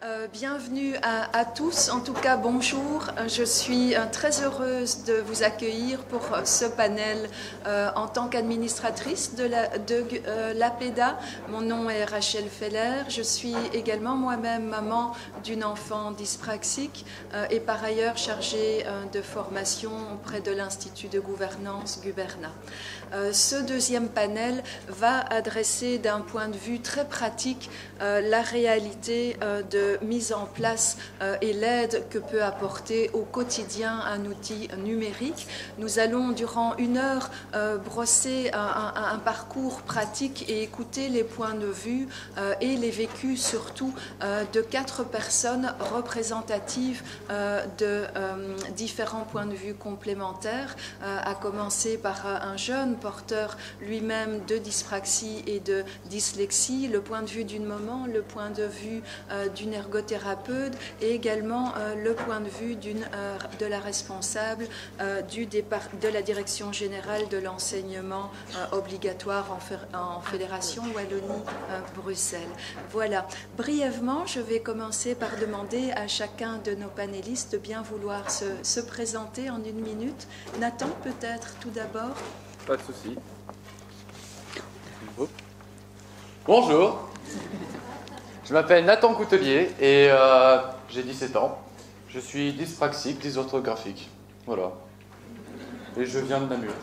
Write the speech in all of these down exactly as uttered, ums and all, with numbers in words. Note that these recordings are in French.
Euh, bienvenue à, à tous, en tout cas bonjour. Je suis euh, très heureuse de vous accueillir pour euh, ce panel euh, en tant qu'administratrice de la de, euh, l'APEDA. Mon nom est Rachel Feller, je suis également moi-même maman d'une enfant dyspraxique euh, et par ailleurs chargée euh, de formation auprès de l'Institut de gouvernance Guberna. Euh, ce deuxième panel va adresser d'un point de vue très pratique euh, la réalité euh, de mise en place euh, et l'aide que peut apporter au quotidien un outil numérique. Nous allons durant une heure euh, brosser un, un, un parcours pratique et écouter les points de vue euh, et les vécus surtout euh, de quatre personnes représentatives euh, de euh, différents points de vue complémentaires, euh, à commencer par euh, un jeune porteur lui-même de dyspraxie et de dyslexie, le point de vue d'une maman, le point de vue euh, d'une ergothérapeute et également euh, le point de vue d'une, euh, de la responsable euh, du départ, de la direction générale de l'enseignement euh, obligatoire en, fer, en Fédération Wallonie-Bruxelles. Euh, voilà. Brièvement, je vais commencer par demander à chacun de nos panélistes de bien vouloir se, se présenter en une minute. Nathan, peut-être tout d'abord. Pas de souci. Bonjour, je m'appelle Nathan Coutelier et euh, j'ai dix-sept ans. Je suis dyspraxique, dysorthographique. Voilà. Et je viens de Namur.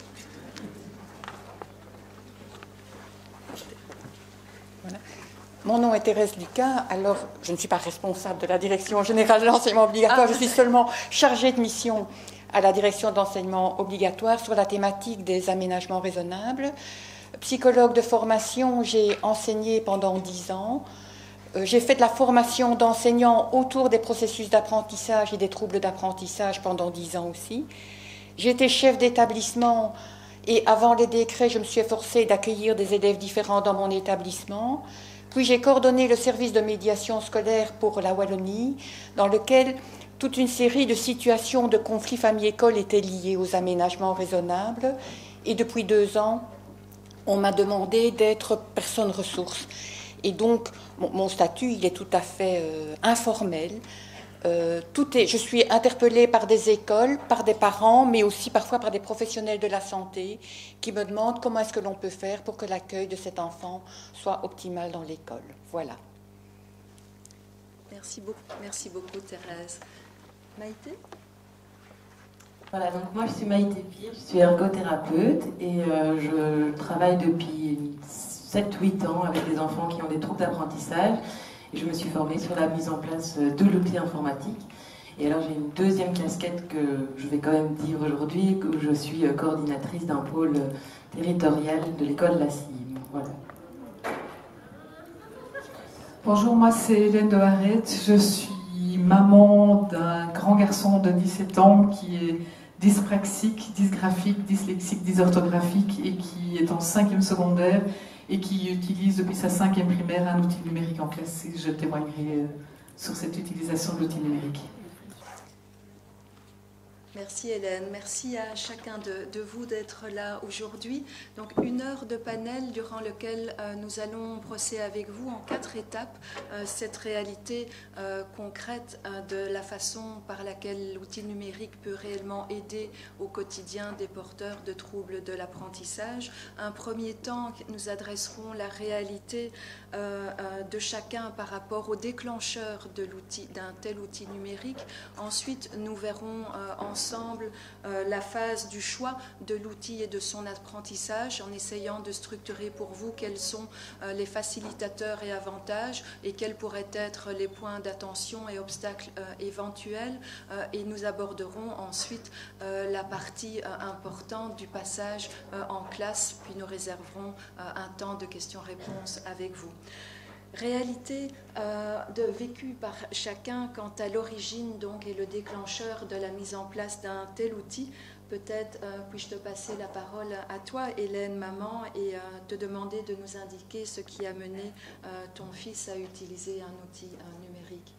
Voilà. Mon nom est Thérèse Lucas, alors je ne suis pas responsable de la direction générale de l'enseignement obligatoire, ah. Je suis seulement chargée de mission à la direction d'enseignement obligatoire sur la thématique des aménagements raisonnables. Psychologue de formation, j'ai enseigné pendant dix ans. Euh, j'ai fait de la formation d'enseignants autour des processus d'apprentissage et des troubles d'apprentissage pendant dix ans aussi. J'ai été chef d'établissement et avant les décrets, je me suis efforcée d'accueillir des élèves différents dans mon établissement. Puis j'ai coordonné le service de médiation scolaire pour la Wallonie, dans lequel toute une série de situations de conflits famille-école étaient liées aux aménagements raisonnables. Et depuis deux ans, on m'a demandé d'être personne ressource. Et donc, mon, mon statut, il est tout à fait euh, informel. Euh, tout est, je suis interpellée par des écoles, par des parents, mais aussi parfois par des professionnels de la santé qui me demandent comment est-ce que l'on peut faire pour que l'accueil de cet enfant soit optimal dans l'école. Voilà. Merci beaucoup, merci beaucoup Thérèse. Maïté ? Voilà, donc moi je suis Maïté Pire, je suis ergothérapeute et euh, je travaille depuis sept huit ans avec des enfants qui ont des troubles d'apprentissage et je me suis formée sur la mise en place de l'outil informatique. Et alors j'ai une deuxième casquette que je vais quand même dire aujourd'hui, que je suis coordinatrice d'un pôle territorial de l'école La Cime. Voilà. Bonjour, moi c'est Hélène de Harette, je suis maman d'un grand garçon de dix-sept ans qui est dyspraxique, dysgraphique, dyslexique, dysorthographique et qui est en cinquième secondaire et qui utilise depuis sa cinquième primaire un outil numérique en classe. Et je témoignerai sur cette utilisation de l'outil numérique. Merci Hélène, merci à chacun de, de vous d'être là aujourd'hui. Donc une heure de panel durant lequel euh, nous allons brosser avec vous en quatre étapes euh, cette réalité euh, concrète euh, de la façon par laquelle l'outil numérique peut réellement aider au quotidien des porteurs de troubles de l'apprentissage. Un premier temps, nous adresserons la réalité euh, euh, de chacun par rapport au déclencheur de l'outil, d'un tel outil numérique. Ensuite, nous verrons euh, ensemble ensemble euh, la phase du choix de l'outil et de son apprentissage en essayant de structurer pour vous quels sont euh, les facilitateurs et avantages et quels pourraient être les points d'attention et obstacles euh, éventuels euh, et nous aborderons ensuite euh, la partie euh, importante du passage euh, en classe puis nous réserverons euh, un temps de questions-réponses avec vous. Réalité euh, de vécue par chacun quant à l'origine donc et le déclencheur de la mise en place d'un tel outil. Peut-être euh, puis-je te passer la parole à toi, Hélène, maman, et euh, te demander de nous indiquer ce qui a mené euh, ton fils à utiliser un outil euh, numérique.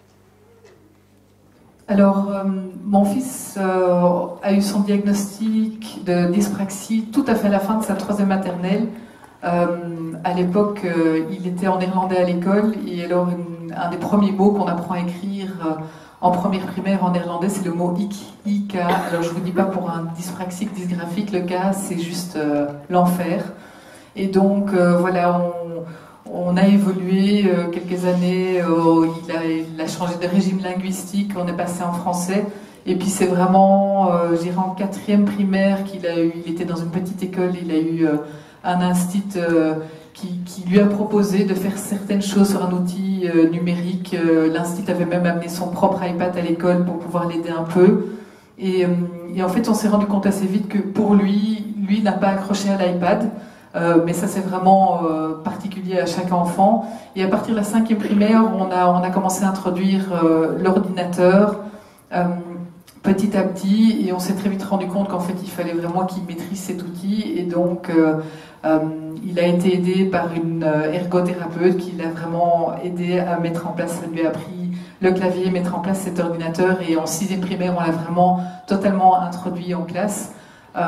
Alors, euh, mon fils euh, a eu son diagnostic de dyspraxie tout à fait à la fin de sa troisième maternelle. Euh, à l'époque, euh, il était en néerlandais à l'école, et alors une, un des premiers mots qu'on apprend à écrire euh, en première primaire en néerlandais, c'est le mot ik, ik. Alors je vous dis pas pour un dyspraxique, dysgraphique, le K c'est juste euh, l'enfer. Et donc euh, voilà, on, on a évolué euh, quelques années, euh, il, a, il a changé de régime linguistique, on est passé en français. Et puis c'est vraiment, euh, je dirais en quatrième primaire qu'il a eu, il était dans une petite école, il a eu euh, un instit euh, qui, qui lui a proposé de faire certaines choses sur un outil euh, numérique. Euh, L'instit avait même amené son propre iPad à l'école pour pouvoir l'aider un peu. Et, euh, et en fait, on s'est rendu compte assez vite que pour lui, lui n'a pas accroché à l'iPad. Euh, mais ça, c'est vraiment euh, particulier à chaque enfant. Et à partir de la cinquième primaire, on a, on a commencé à introduire euh, l'ordinateur euh, petit à petit. Et on s'est très vite rendu compte qu'en fait, il fallait vraiment qu'il maîtrise cet outil. Et donc... Euh, Euh, il a été aidé par une euh, ergothérapeute qui l'a vraiment aidé à mettre en place, elle lui a appris le clavier, mettre en place cet ordinateur, et en sixième primaire, on l'a vraiment totalement introduit en classe. Euh,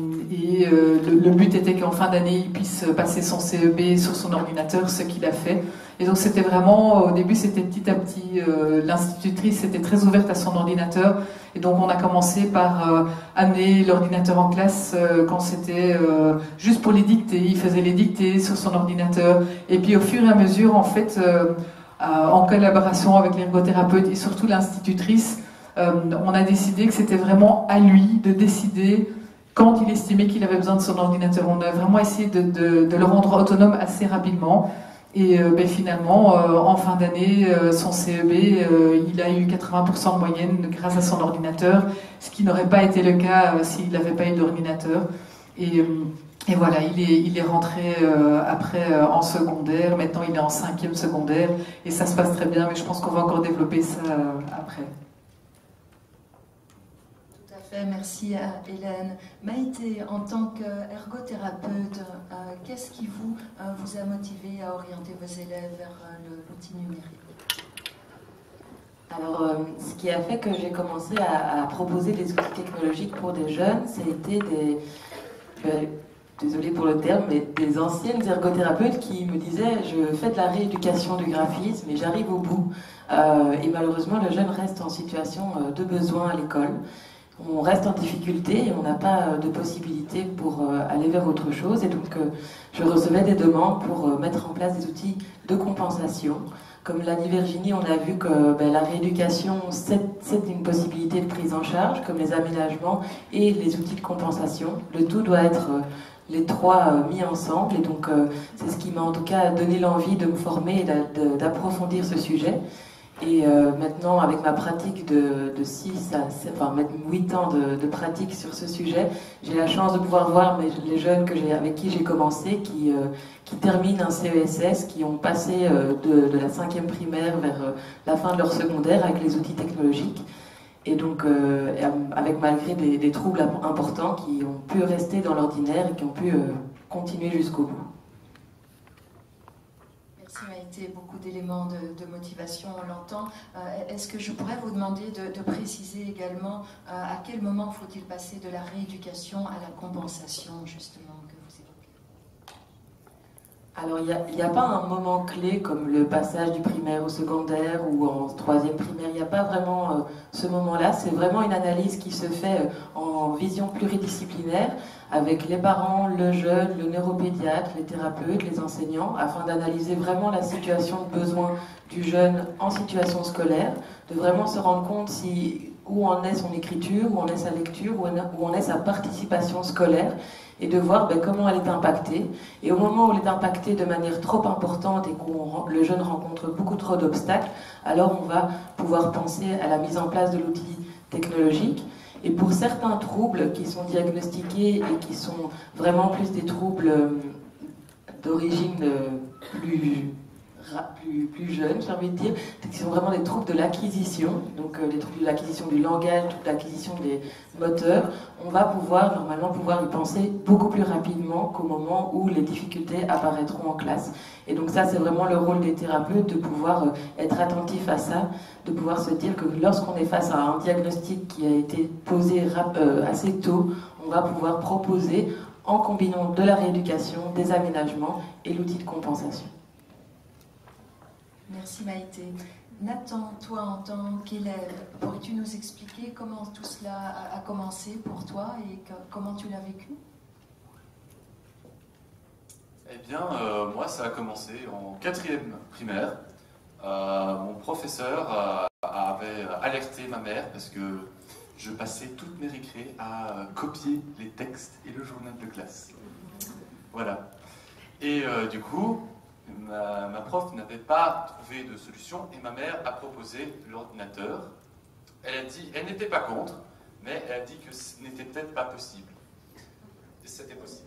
et euh, le, le but était qu'en fin d'année, il puisse passer son C E B sur son ordinateur, ce qu'il a fait. Et donc c'était vraiment, au début c'était petit à petit, euh, l'institutrice était très ouverte à son ordinateur, et donc on a commencé par euh, amener l'ordinateur en classe euh, quand c'était euh, juste pour les dictées, il faisait les dictées sur son ordinateur, et puis au fur et à mesure, en fait, euh, euh, en collaboration avec l'ergothérapeute et surtout l'institutrice, euh, on a décidé que c'était vraiment à lui de décider quand il estimait qu'il avait besoin de son ordinateur. On a vraiment essayé de, de, de le rendre autonome assez rapidement. Et euh, ben, finalement, euh, en fin d'année, euh, son C E B, euh, il a eu quatre-vingts pour cent de moyenne grâce à son ordinateur, ce qui n'aurait pas été le cas euh, s'il n'avait pas eu d'ordinateur. Et, euh, et voilà, il est, il est rentré euh, après euh, en secondaire. Maintenant, il est en cinquième secondaire. Et ça se passe très bien, mais je pense qu'on va encore développer ça euh, après. Merci à Hélène. Maïté, en tant qu'ergothérapeute, euh, qu'est-ce qui vous, euh, vous a motivé à orienter vos élèves vers euh, l'outil numérique? Alors, euh, ce qui a fait que j'ai commencé à, à proposer des outils technologiques pour des jeunes, c'était des, euh, désolé pour le terme, mais des anciennes ergothérapeutes qui me disaient « je fais de la rééducation du graphisme et j'arrive au bout euh, ». Et malheureusement, le jeune reste en situation euh, de besoin à l'école. On reste en difficulté et on n'a pas de possibilité pour aller vers autre chose. Et donc, je recevais des demandes pour mettre en place des outils de compensation. Comme l'a dit Virginie, on a vu que ben, la rééducation, c'est une possibilité de prise en charge, comme les aménagements et les outils de compensation. Le tout doit être les trois mis ensemble. Et donc, c'est ce qui m'a en tout cas donné l'envie de me former et d'approfondir ce sujet. Et euh, maintenant, avec ma pratique de, de six à sept, enfin, huit ans de, de pratique sur ce sujet, j'ai la chance de pouvoir voir mes, les jeunes que avec qui j'ai commencé, qui, euh, qui terminent un C E S S, qui ont passé euh, de, de la cinquième primaire vers euh, la fin de leur secondaire avec les outils technologiques. Et donc, euh, avec malgré des, des troubles importants, qui ont pu rester dans l'ordinaire et qui ont pu euh, continuer jusqu'au bout. Maïté, beaucoup d'éléments de, de motivation, on l'entend. Euh, Est-ce que je pourrais vous demander de, de préciser également euh, à quel moment faut-il passer de la rééducation à la compensation, justement, que vous évoquez? Alors, il n'y a, a pas un moment clé comme le passage du primaire au secondaire ou en troisième primaire. Il n'y a pas vraiment euh, ce moment-là. C'est vraiment une analyse qui se fait euh, en vision pluridisciplinaire avec les parents, le jeune, le neuropédiatre, les thérapeutes, les enseignants, afin d'analyser vraiment la situation de besoin du jeune en situation scolaire, de vraiment se rendre compte si, où en est son écriture, où en est sa lecture, où en est sa participation scolaire, et de voir ben, comment elle est impactée. Et au moment où elle est impactée de manière trop importante et que le jeune rencontre beaucoup trop d'obstacles, alors on va pouvoir penser à la mise en place de l'outil technologique. Et pour certains troubles qui sont diagnostiqués et qui sont vraiment plus des troubles d'origine plus, plus, plus jeune, j'ai envie de dire, qui sont vraiment des troubles de l'acquisition, donc euh, les troubles de l'acquisition du langage, troubles de l'acquisition des moteurs, on va pouvoir normalement pouvoir y penser beaucoup plus rapidement qu'au moment où les difficultés apparaîtront en classe. Et donc ça, c'est vraiment le rôle des thérapeutes, de pouvoir euh, être attentif à ça, de pouvoir se dire que lorsqu'on est face à un diagnostic qui a été posé euh, assez tôt, on va pouvoir proposer en combinant de la rééducation, des aménagements et l'outil de compensation. Merci Maïté. Nathan, toi en tant qu'élève, pourrais-tu nous expliquer comment tout cela a, a commencé pour toi et que, comment tu l'as vécu? Eh bien, euh, moi, ça a commencé en quatrième primaire. Euh, mon professeur euh, avait alerté ma mère parce que je passais toutes mes récrés à euh, copier les textes et le journal de classe. Voilà. Et euh, du coup, ma, ma prof n'avait pas trouvé de solution et ma mère a proposé l'ordinateur. Elle a dit, elle n'était pas contre, mais elle a dit que ce n'était peut-être pas possible. Et c'était possible.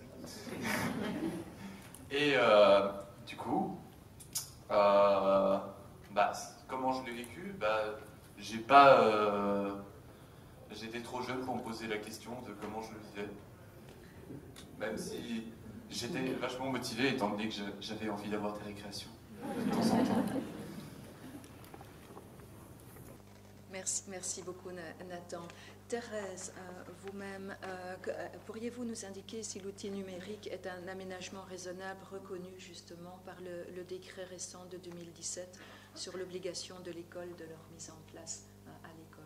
Et euh, du coup, euh, bah, comment je l'ai vécu, bah, j'ai pas, euh, j'étais trop jeune pour me poser la question de comment je le vivais. Même si j'étais vachement motivé étant donné que j'avais envie d'avoir des récréations de temps en temps. Merci, merci beaucoup Nathan. Thérèse, euh, vous-même, euh, euh, pourriez-vous nous indiquer si l'outil numérique est un aménagement raisonnable reconnu justement par le, le décret récent de deux mille dix-sept sur l'obligation de l'école de leur mise en place euh, à l'école?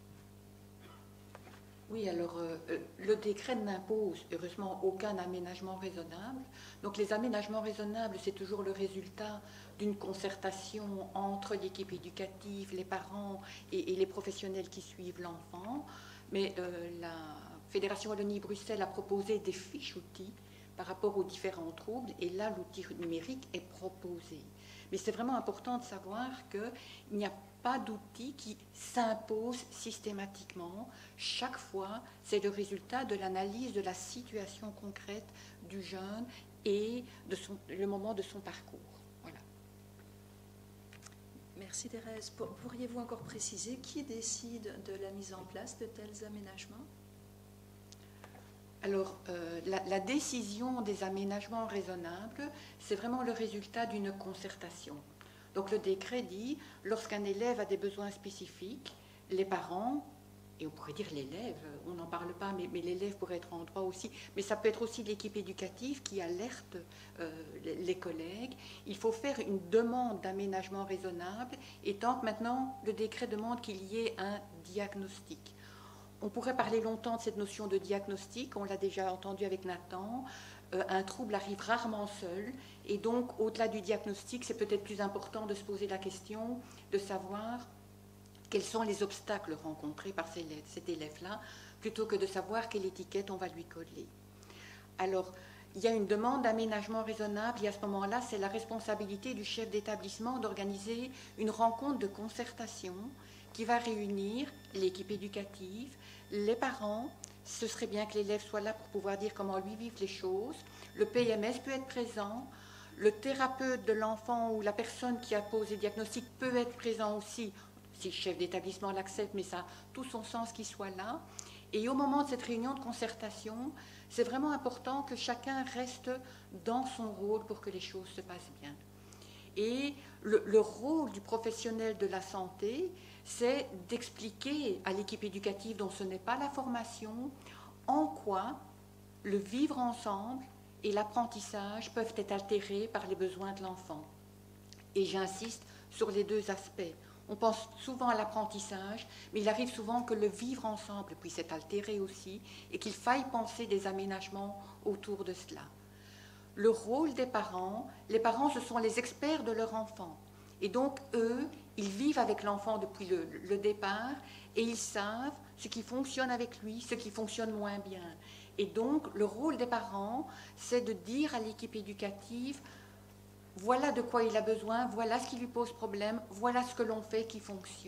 Oui, alors euh, le décret n'impose heureusement aucun aménagement raisonnable. Donc les aménagements raisonnables, c'est toujours le résultat d'une concertation entre l'équipe éducative, les parents et, et les professionnels qui suivent l'enfant. Mais euh, la Fédération Wallonie-Bruxelles a proposé des fiches outils par rapport aux différents troubles et là l'outil numérique est proposé. Mais c'est vraiment important de savoir qu'il n'y a pas d'outil qui s'impose systématiquement. Chaque fois, c'est le résultat de l'analyse de la situation concrète du jeune et de son, le moment de son parcours. Voilà. Merci Thérèse. Pourriez-vous encore préciser qui décide de la mise en place de tels aménagements? Alors, euh, la, la décision des aménagements raisonnables, c'est vraiment le résultat d'une concertation. Donc le décret dit, lorsqu'un élève a des besoins spécifiques, les parents, et on pourrait dire l'élève, on n'en parle pas, mais, mais l'élève pourrait être en droit aussi, mais ça peut être aussi l'équipe éducative qui alerte euh, les, les collègues. Il faut faire une demande d'aménagement raisonnable, et tant que maintenant le décret demande qu'il y ait un diagnostic. On pourrait parler longtemps de cette notion de diagnostic, on l'a déjà entendu avec Nathan. Euh, un trouble arrive rarement seul, et donc au-delà du diagnostic, c'est peut-être plus important de se poser la question de savoir quels sont les obstacles rencontrés par cet élève-là, plutôt que de savoir quelle étiquette on va lui coller. Alors, il y a une demande d'aménagement raisonnable, et à ce moment-là, c'est la responsabilité du chef d'établissement d'organiser une rencontre de concertation qui va réunir l'équipe éducative, les parents. Ce serait bien que l'élève soit là pour pouvoir dire comment lui vivent les choses. Le P M S peut être présent, le thérapeute de l'enfant ou la personne qui a posé le diagnostic peut être présent aussi, si le chef d'établissement l'accepte, mais ça a tout son sens qu'il soit là. Et au moment de cette réunion de concertation, c'est vraiment important que chacun reste dans son rôle pour que les choses se passent bien. Et le, le rôle du professionnel de la santé, c'est d'expliquer à l'équipe éducative dont ce n'est pas la formation, en quoi le vivre ensemble et l'apprentissage peuvent être altérés par les besoins de l'enfant. Et j'insiste sur les deux aspects. On pense souvent à l'apprentissage, mais il arrive souvent que le vivre ensemble puisse être altéré aussi et qu'il faille penser des aménagements autour de cela. Le rôle des parents, les parents, ce sont les experts de leur enfant. Et donc, eux, ils vivent avec l'enfant depuis le, le départ et ils savent ce qui fonctionne avec lui, ce qui fonctionne moins bien. Et donc, le rôle des parents, c'est de dire à l'équipe éducative, voilà de quoi il a besoin, voilà ce qui lui pose problème, voilà ce que l'on fait qui fonctionne.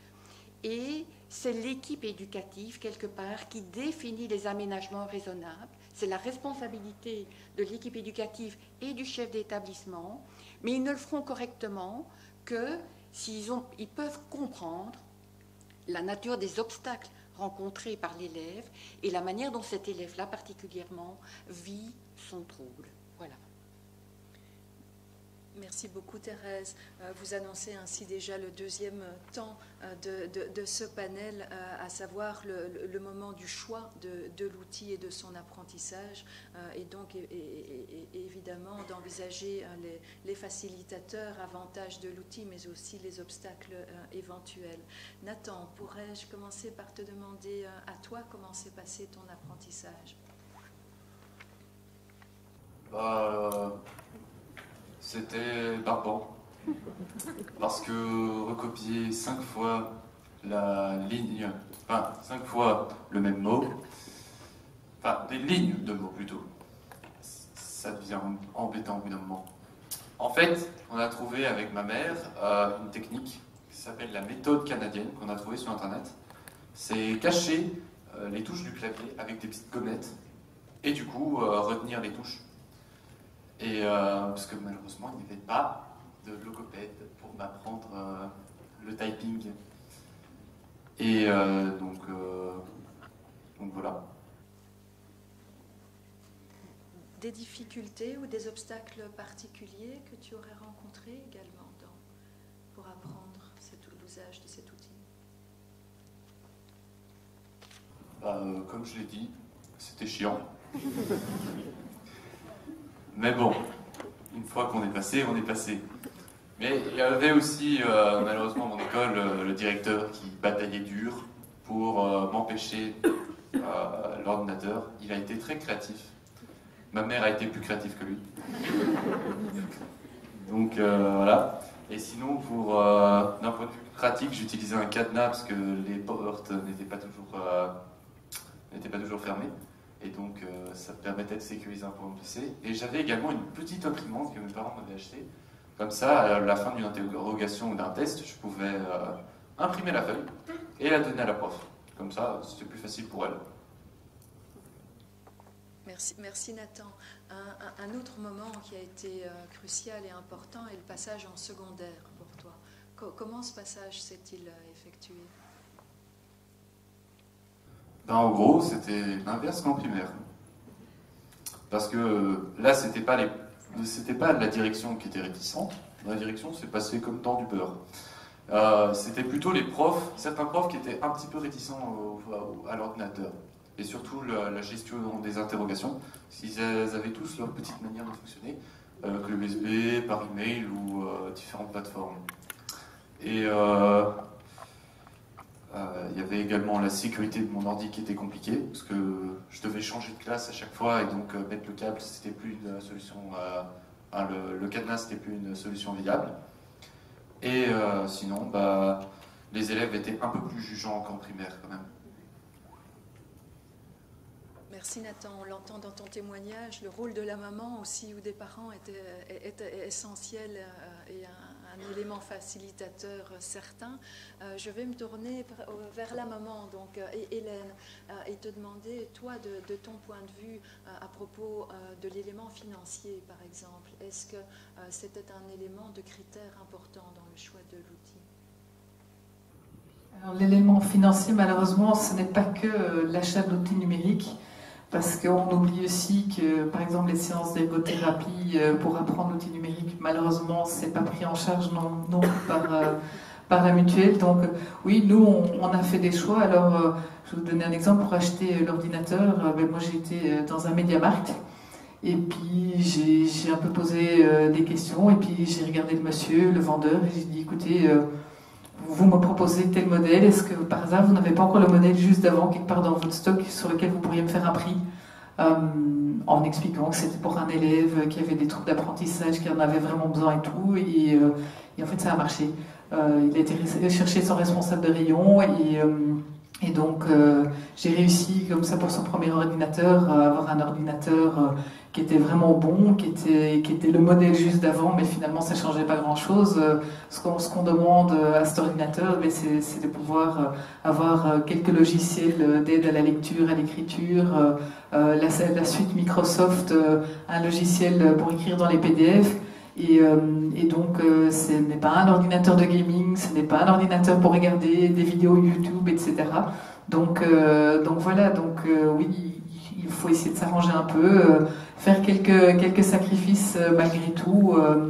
Et c'est l'équipe éducative, quelque part, qui définit les aménagements raisonnables. C'est la responsabilité de l'équipe éducative et du chef d'établissement, mais ils ne le feront correctement que s'ils ont, ils peuvent comprendre la nature des obstacles rencontrés par l'élève et la manière dont cet élève-là particulièrement vit son trouble. Voilà. Merci beaucoup Thérèse. Vous annoncez ainsi déjà le deuxième temps de, de, de ce panel, à savoir le, le moment du choix de, de l'outil et de son apprentissage, et donc et, et, et évidemment d'envisager les, les facilitateurs, avantages de l'outil, mais aussi les obstacles éventuels. Nathan, pourrais-je commencer par te demander à toi comment s'est passé ton apprentissage? Bah, c'était barbant, parce que recopier cinq fois la ligne, enfin cinq fois le même mot, enfin des lignes de mots plutôt, ça devient embêtant au bout d'un moment. En fait, on a trouvé avec ma mère euh, une technique qui s'appelle la méthode canadienne, qu'on a trouvée sur internet. C'est cacher euh, les touches du clavier avec des petites gommettes et du coup euh, retenir les touches. Et euh, parce que malheureusement, il n'y avait pas de logopède pour m'apprendre euh, le typing. Et euh, donc, euh, donc voilà. Des difficultés ou des obstacles particuliers que tu aurais rencontrés également dans, pour apprendre l'usage de cet outil? Bah, euh, comme je l'ai dit, c'était chiant. Mais bon, une fois qu'on est passé, on est passé. Mais il y avait aussi, euh, malheureusement, à mon école, euh, le directeur qui bataillait dur pour euh, m'empêcher euh, l'ordinateur. Il a été très créatif. Ma mère a été plus créative que lui. Donc euh, voilà. Et sinon, pour euh, d'un point de vue pratique, j'utilisais un cadenas parce que les portes n'étaient pas toujours, euh, n'étaient pas toujours fermées. Et donc, euh, ça me permettait de sécuriser un peu mon P C. Et j'avais également une petite imprimante que mes parents m'avaient achetée. Comme ça, à la fin d'une interrogation ou d'un test, je pouvais euh, imprimer la feuille et la donner à la prof. Comme ça, c'était plus facile pour elle. Merci, merci Nathan. Un, un, un autre moment qui a été euh, crucial et important est le passage en secondaire pour toi. Co- comment ce passage s'est-il euh, effectué ? Ben, en gros, c'était l'inverse qu'en primaire. Parce que là, c'était pas les, c'était pas la direction qui était réticente. La direction s'est passée comme dans du beurre. Euh, c'était plutôt les profs, certains profs qui étaient un petit peu réticents au, au, à l'ordinateur. Et surtout la, la gestion des interrogations. Ils avaient tous leur petite manière de fonctionner, euh, que le U S B, par email ou euh, différentes plateformes. Et euh, Euh, il y avait également la sécurité de mon ordi qui était compliquée, parce que je devais changer de classe à chaque fois, et donc euh, mettre le câble, c'était plus une solution, euh, enfin, le, le cadenas, c'était plus une solution viable. Et euh, sinon, bah, les élèves étaient un peu plus jugeants qu'en primaire quand même. Merci Nathan, on l'entend dans ton témoignage, le rôle de la maman aussi ou des parents était, était essentiel et un, un élément facilitateur certain. Euh, je vais me tourner vers la maman, donc et Hélène, et te demander, toi, de, de ton point de vue, à propos de l'élément financier, par exemple, est-ce que c'était un élément de critère important dans le choix de l'outil ? Alors, l'élément financier, malheureusement, ce n'est pas que l'achat de l'outil numérique. Parce qu'on oublie aussi que, par exemple, les séances d'ergothérapie pour apprendre l'outil numérique, malheureusement, ce n'est pas pris en charge non, non par, euh, par la mutuelle. Donc, oui, nous, on, on a fait des choix. Alors, euh, je vais vous donner un exemple. Pour acheter l'ordinateur, euh, ben, moi, j'ai été dans un MediaMarkt. Et puis, j'ai, j'ai un peu posé euh, des questions. Et puis, j'ai regardé le monsieur, le vendeur, et j'ai dit, écoutez... Euh, vous me proposez tel modèle, est-ce que par hasard vous n'avez pas encore le modèle juste d'avant quelque part dans votre stock sur lequel vous pourriez me faire un prix, euh, en expliquant que c'était pour un élève qui avait des troubles d'apprentissage, qui en avait vraiment besoin et tout, et, euh, et en fait ça a marché. Euh, il a été chercher son responsable de rayon et, euh, et donc euh, j'ai réussi comme ça pour son premier ordinateur à avoir un ordinateur euh, qui était vraiment bon, qui était, qui était le modèle juste d'avant, mais finalement ça ne changeait pas grand-chose. Ce qu'on, ce qu'on demande à cet ordinateur, c'est, c'est de pouvoir avoir quelques logiciels d'aide à la lecture, à l'écriture, la, la suite Microsoft, un logiciel pour écrire dans les P D F. Et, et donc ce n'est pas un ordinateur de gaming, ce n'est pas un ordinateur pour regarder des vidéos YouTube, et cetera. Donc, donc voilà, donc oui, il faut essayer de s'arranger un peu, faire quelques, quelques sacrifices euh, malgré tout, euh,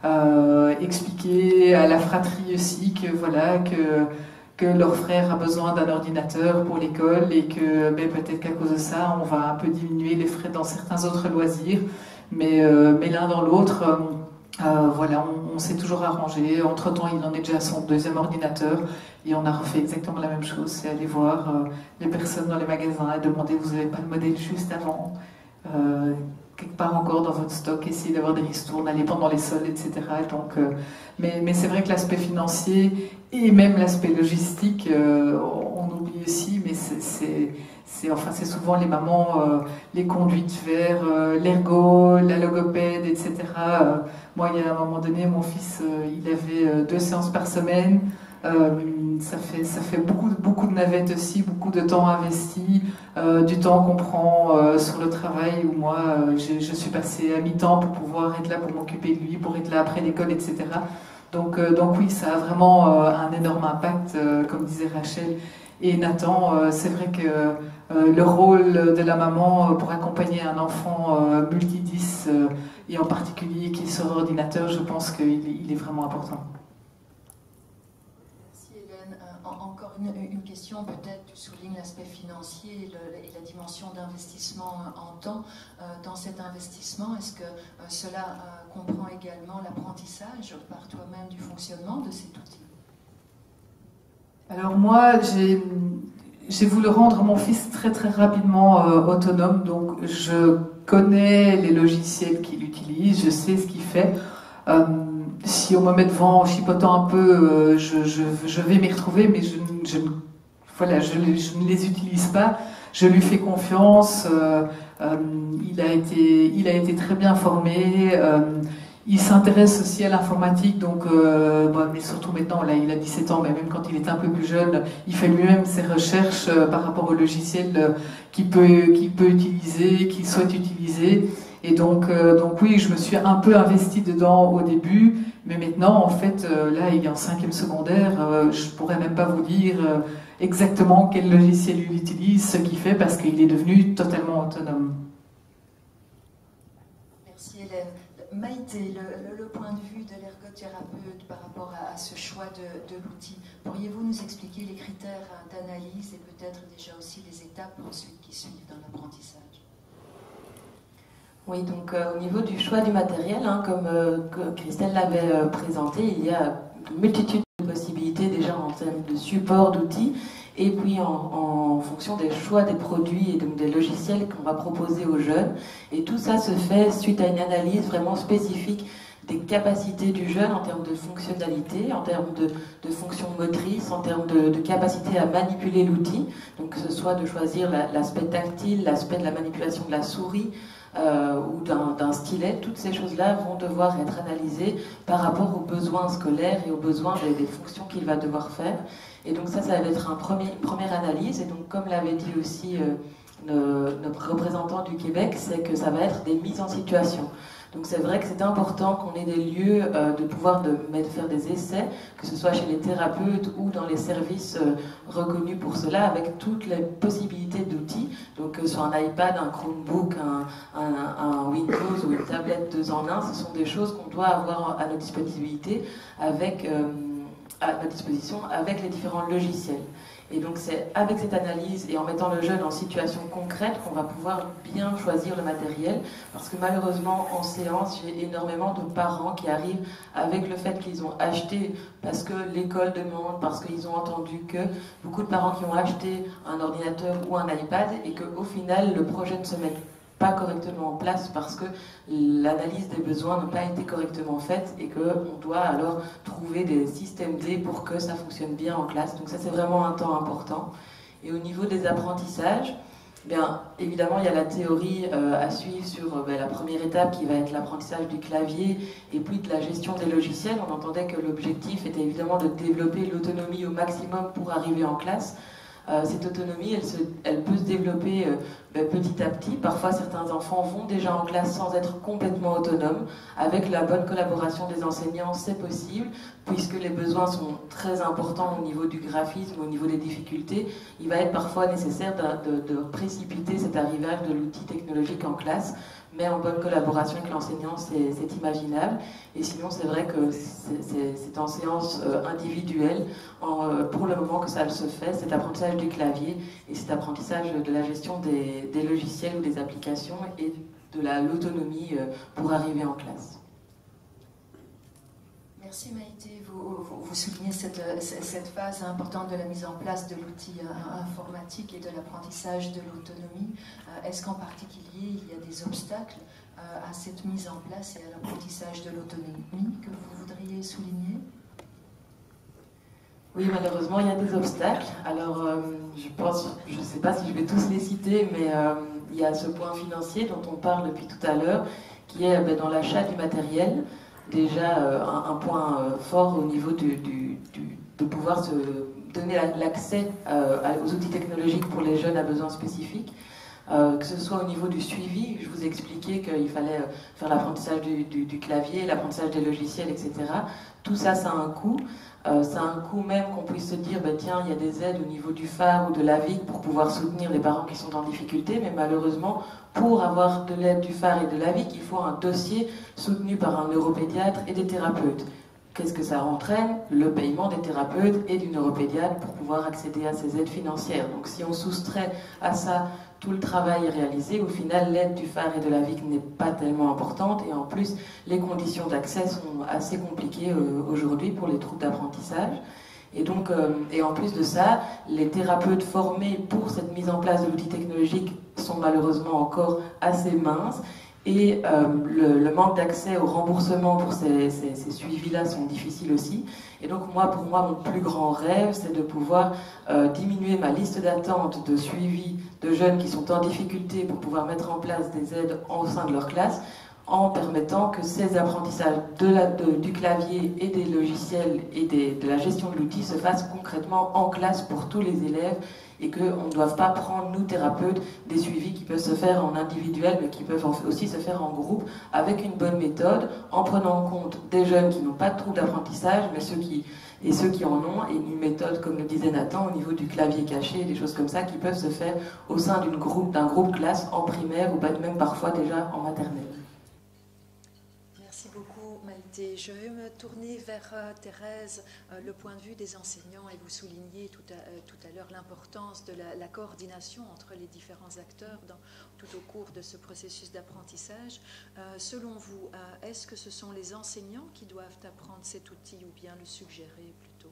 euh, expliquer à la fratrie aussi que voilà que que leur frère a besoin d'un ordinateur pour l'école et que ben, peut-être qu'à cause de ça, on va un peu diminuer les frais dans certains autres loisirs. Mais, euh, mais l'un dans l'autre, euh, euh, voilà, on, on s'est toujours arrangé. Entre-temps, il en est déjà à son deuxième ordinateur et on a refait exactement la même chose. C'est aller voir euh, les personnes dans les magasins et demander, vous n'avez pas le modèle juste avant euh, quelque part encore dans votre stock, essayer d'avoir des ristournes, aller pendant les soldes, et cetera. Donc, euh, mais, mais c'est vrai que l'aspect financier et même l'aspect logistique, euh, on oublie aussi, mais c'est, c'est, enfin, c'est souvent les mamans, euh, les conduites vers euh, l'ergo, la logopède, et cetera. Euh, moi, il y a un moment donné, mon fils, euh, il avait euh, deux séances par semaine. Euh, ça fait, ça fait beaucoup, beaucoup de navettes aussi, beaucoup de temps investi, euh, du temps qu'on prend euh, sur le travail où moi euh, je, je suis passée à mi-temps pour pouvoir être là pour m'occuper de lui, pour être là après l'école, et cetera. Donc, euh, donc oui, ça a vraiment euh, un énorme impact, euh, comme disait Rachel et Nathan. Euh, c'est vrai que euh, le rôle de la maman euh, pour accompagner un enfant euh, multidis euh, et en particulier qui est sur ordinateur, je pense qu'il il est vraiment important. Encore une, une question, peut-être, tu soulignes l'aspect financier et, le, et la dimension d'investissement en temps. Euh, dans cet investissement, est-ce que euh, cela euh, comprend également l'apprentissage par toi-même du fonctionnement de cet outil? Alors moi, j'ai, j'ai voulu rendre mon fils très très rapidement euh, autonome, donc je connais les logiciels qu'il utilise, je sais ce qu'il fait. Euh, Si on me met devant en chipotant un peu, euh, je, je, je vais m'y retrouver, mais je, je, voilà, je, je ne les utilise pas. Je lui fais confiance. Euh, euh, il a été, il a été très bien formé. Euh, il s'intéresse aussi à l'informatique, donc, euh, bon, mais surtout maintenant, là, il a dix-sept ans, mais même quand il était un peu plus jeune, il fait lui-même ses recherches euh, par rapport au logiciel euh, qu'il peut, qu'il peut utiliser, qu'il souhaite utiliser. Et donc, euh, donc oui, je me suis un peu investie dedans au début, mais maintenant, en fait, euh, là, il est en cinquième secondaire, euh, je pourrais même pas vous dire euh, exactement quel logiciel il utilise, ce qu'il fait, parce qu'il est devenu totalement autonome. Merci Hélène. Maïté, le, le, le point de vue de l'ergothérapeute par rapport à, à ce choix de, de l'outil, pourriez-vous nous expliquer les critères d'analyse et peut-être déjà aussi les étapes ensuite qui suivent dans l'apprentissage? Oui, donc euh, au niveau du choix du matériel, hein, comme euh, que Christelle l'avait euh, présenté, il y a une multitude de possibilités déjà en termes de support, d'outils, et puis en, en fonction des choix des produits et donc des logiciels qu'on va proposer aux jeunes. Et tout ça se fait suite à une analyse vraiment spécifique des capacités du jeune en termes de fonctionnalité, en termes de, de fonction motrice, en termes de, de capacité à manipuler l'outil, donc que ce soit de choisir la, l'aspect tactile, l'aspect de la manipulation de la souris, Euh, ou d'un, d'un stylet, toutes ces choses-là vont devoir être analysées par rapport aux besoins scolaires et aux besoins des, des fonctions qu'il va devoir faire. Et donc ça, ça va être un premier, une première analyse. Et donc comme l'avait dit aussi euh, le, notre représentant du Québec, c'est que ça va être des mises en situation. Donc c'est vrai que c'est important qu'on ait des lieux euh, de pouvoir de, de faire des essais, que ce soit chez les thérapeutes ou dans les services euh, reconnus pour cela, avec toutes les possibilités d'outils, donc que ce soit un iPad, un Chromebook, un, un, un Windows ou une tablette deux en un, ce sont des choses qu'on doit avoir à notre disponibilité, avec, euh, à notre disposition avec les différents logiciels. Et donc c'est avec cette analyse et en mettant le jeune en situation concrète qu'on va pouvoir bien choisir le matériel, parce que malheureusement en séance j'ai énormément de parents qui arrivent avec le fait qu'ils ont acheté parce que l'école demande, parce qu'ils ont entendu que, beaucoup de parents qui ont acheté un ordinateur ou un iPad et qu'au final le projet ne se met pas correctement en place parce que l'analyse des besoins n'a pas été correctement faite et qu'on doit alors trouver des systèmes D pour que ça fonctionne bien en classe. Donc ça, c'est vraiment un temps important. Et au niveau des apprentissages, bien, évidemment, il y a la théorie euh, à suivre sur euh, ben, la première étape qui va être l'apprentissage du clavier et puis de la gestion des logiciels. On entendait que l'objectif était évidemment de développer l'autonomie au maximum pour arriver en classe. Euh, cette autonomie, elle, se, elle peut se développer euh, ben, petit à petit. Parfois, certains enfants vont déjà en classe sans être complètement autonomes. Avec la bonne collaboration des enseignants, c'est possible, puisque les besoins sont très importants au niveau du graphisme, au niveau des difficultés. Il va être parfois nécessaire de, de, de précipiter cet arrivage de l'outil technologique en classe. mais en bonne collaboration avec l'enseignant, c'est imaginable. Et sinon, c'est vrai que c'est en séance euh, individuelle, en, euh, pour le moment que ça se fait, cet apprentissage du clavier et cet apprentissage de la gestion des, des logiciels ou des applications et de l'autonomie euh, pour arriver en classe. Merci Maïté. Vous, vous, vous soulignez cette, cette phase importante de la mise en place de l'outil informatique et de l'apprentissage de l'autonomie. Est-ce qu'en particulier, il y a des obstacles à cette mise en place et à l'apprentissage de l'autonomie que vous voudriez souligner? Oui, malheureusement, il y a des obstacles. Alors, euh, je pense, je ne sais pas si je vais tous les citer, mais euh, il y a ce point financier dont on parle depuis tout à l'heure, qui est ben, dans l'achat du matériel. Déjà euh, un, un point euh, fort au niveau du, du, du, de pouvoir se donner l'accès euh, aux outils technologiques pour les jeunes à besoins spécifiques, euh, que ce soit au niveau du suivi. Je vous ai expliqué qu'il fallait faire l'apprentissage du, du, du clavier, l'apprentissage des logiciels, et cetera. Tout ça, ça a un coût. Euh, ça a un coût même qu'on puisse se dire, bah, tiens, il y a des aides au niveau du phare ou de l'A V I C pour pouvoir soutenir les parents qui sont en difficulté, mais malheureusement, pour avoir de l'aide du phare et de l'A V I C, il faut un dossier soutenu par un neuropédiatre et des thérapeutes. Qu'est-ce que ça entraîne? Le paiement des thérapeutes et du neuropédiatre pour pouvoir accéder à ces aides financières. Donc si on soustrait à ça tout le travail réalisé, au final l'aide du phare et de l'A V I C n'est pas tellement importante et en plus les conditions d'accès sont assez compliquées euh, aujourd'hui pour les troubles d'apprentissage. Et donc, euh, et en plus de ça, les thérapeutes formés pour cette mise en place de l'outil technologique sont malheureusement encore assez minces. Et euh, le, le manque d'accès au remboursement pour ces, ces, ces suivis-là sont difficiles aussi. Et donc moi, pour moi, mon plus grand rêve, c'est de pouvoir euh, diminuer ma liste d'attente de suivi de jeunes qui sont en difficulté pour pouvoir mettre en place des aides au sein de leur classe, en permettant que ces apprentissages de la, de, du clavier et des logiciels et des, de la gestion de l'outil se fassent concrètement en classe pour tous les élèves et qu'on ne doive pas prendre, nous thérapeutes, des suivis qui peuvent se faire en individuel mais qui peuvent aussi se faire en groupe avec une bonne méthode, en prenant en compte des jeunes qui n'ont pas de troubles d'apprentissage mais ceux qui, et ceux qui en ont, et une méthode, comme le disait Nathan, au niveau du clavier caché, des choses comme ça qui peuvent se faire au sein d'un groupe, d'un groupe classe en primaire ou même parfois déjà en maternelle. Merci beaucoup Maïté. Je vais me tourner vers euh, Thérèse, euh, le point de vue des enseignants, et vous soulignez tout à, euh, tout à l'heure l'importance de la, la coordination entre les différents acteurs dans, tout au cours de ce processus d'apprentissage. Euh, selon vous, euh, est-ce que ce sont les enseignants qui doivent apprendre cet outil ou bien le suggérer plutôt?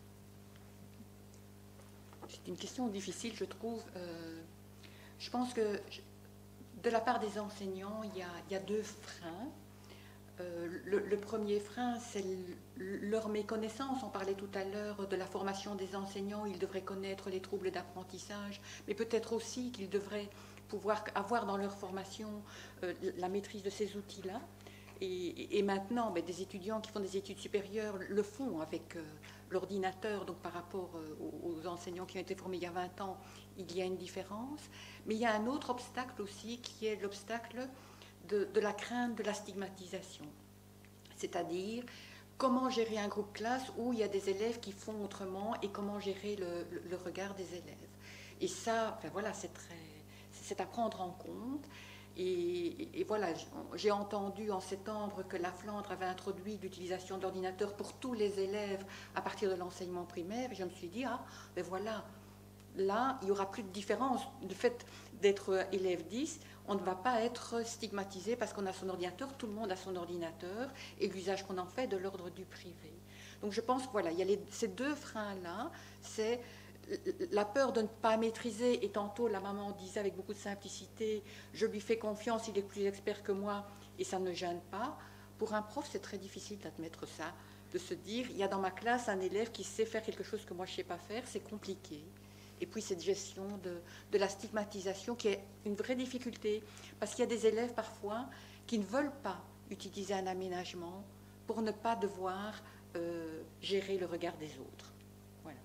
C'est une question difficile, je trouve. Euh, je pense que de la part des enseignants, il y a, il y a deux freins. Euh, le, le premier frein, c'est leur méconnaissance. On parlait tout à l'heure de la formation des enseignants. Ils devraient connaître les troubles d'apprentissage, mais peut-être aussi qu'ils devraient pouvoir avoir dans leur formation euh, la maîtrise de ces outils-là. Et, et maintenant, ben, des étudiants qui font des études supérieures le font avec euh, l'ordinateur. Donc par rapport euh, aux, aux enseignants qui ont été formés il y a vingt ans, il y a une différence. Mais il y a un autre obstacle aussi, qui est l'obstacle De, de la crainte de la stigmatisation, c'est-à-dire comment gérer un groupe classe où il y a des élèves qui font autrement et comment gérer le, le, le regard des élèves. Et ça, enfin voilà, c'est très, c'est à prendre en compte. Et, et, et voilà, j'ai entendu en septembre que la Flandre avait introduit l'utilisation d'ordinateurs pour tous les élèves à partir de l'enseignement primaire. Et je me suis dit, ah, ben voilà, là, il n'y aura plus de différence. Le fait d'être élève dix, on ne va pas être stigmatisé parce qu'on a son ordinateur, tout le monde a son ordinateur, et l'usage qu'on en fait de l'ordre du privé. Donc je pense que voilà, il y a les, ces deux freins-là, c'est la peur de ne pas maîtriser, et tantôt la maman disait avec beaucoup de simplicité, je lui fais confiance, il est plus expert que moi, et ça ne gêne pas. Pour un prof, c'est très difficile d'admettre ça, de se dire, il y a dans ma classe un élève qui sait faire quelque chose que moi je ne sais pas faire, c'est compliqué. Et puis cette gestion de, de la stigmatisation qui est une vraie difficulté, parce qu'il y a des élèves parfois qui ne veulent pas utiliser un aménagement pour ne pas devoir euh, gérer le regard des autres. Voilà.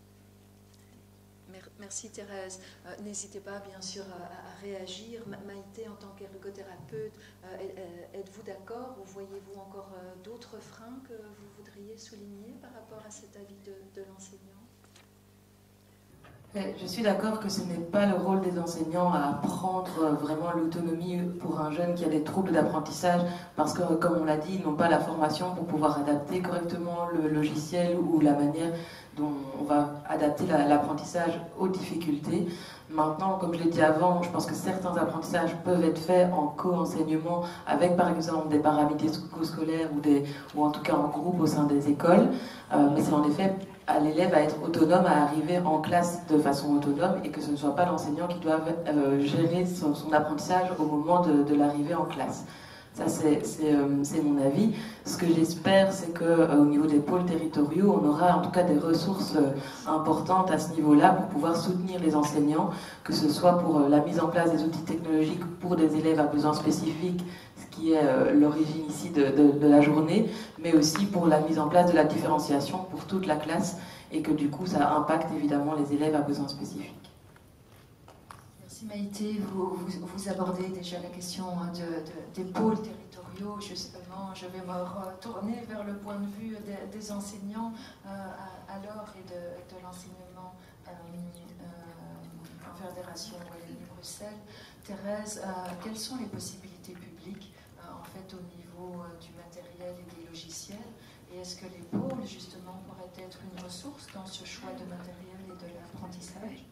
Merci Thérèse. Euh, N'hésitez pas bien sûr à, à réagir. Maïté, en tant qu'ergothérapeute, euh, êtes-vous d'accord ou voyez-vous encore euh, d'autres freins que vous voudriez souligner par rapport à cet avis de, de l'enseignant ? Je suis d'accord que ce n'est pas le rôle des enseignants à prendre vraiment l'autonomie pour un jeune qui a des troubles d'apprentissage, parce que, comme on l'a dit, ils n'ont pas la formation pour pouvoir adapter correctement le logiciel ou la manière dont on va adapter l'apprentissage aux difficultés. Maintenant, comme je l'ai dit avant, je pense que certains apprentissages peuvent être faits en co-enseignement avec, par exemple, des paramédico-scolaires ou, des, ou en tout cas en groupe au sein des écoles. Euh, mais c'est en effet à l'élève à être autonome, à arriver en classe de façon autonome et que ce ne soit pas l'enseignant qui doit euh, gérer son, son apprentissage au moment de, de l'arrivée en classe. Ça, c'est euh, mon avis. Ce que j'espère, c'est qu'au euh, niveau des pôles territoriaux, on aura en tout cas des ressources euh, importantes à ce niveau-là pour pouvoir soutenir les enseignants, que ce soit pour euh, la mise en place des outils technologiques pour des élèves à besoins spécifiques, ce qui est euh, l'origine ici de, de, de la journée, mais aussi pour la mise en place de la différenciation pour toute la classe, et que du coup, ça impacte évidemment les élèves à besoins spécifiques. Merci Maïté, vous, vous, vous abordez déjà la question de, de, des pôles territoriaux. Justement, je vais me retourner vers le point de vue des, des enseignants euh, alors et de, de l'enseignement euh, euh, en Fédération Wallonie-Bruxelles. Thérèse, euh, quelles sont les possibilités publiques euh, en fait au niveau euh, du matériel et des logiciels? Et est-ce que les pôles justement pourraient être une ressource dans ce choix de matériel et de l'apprentissage?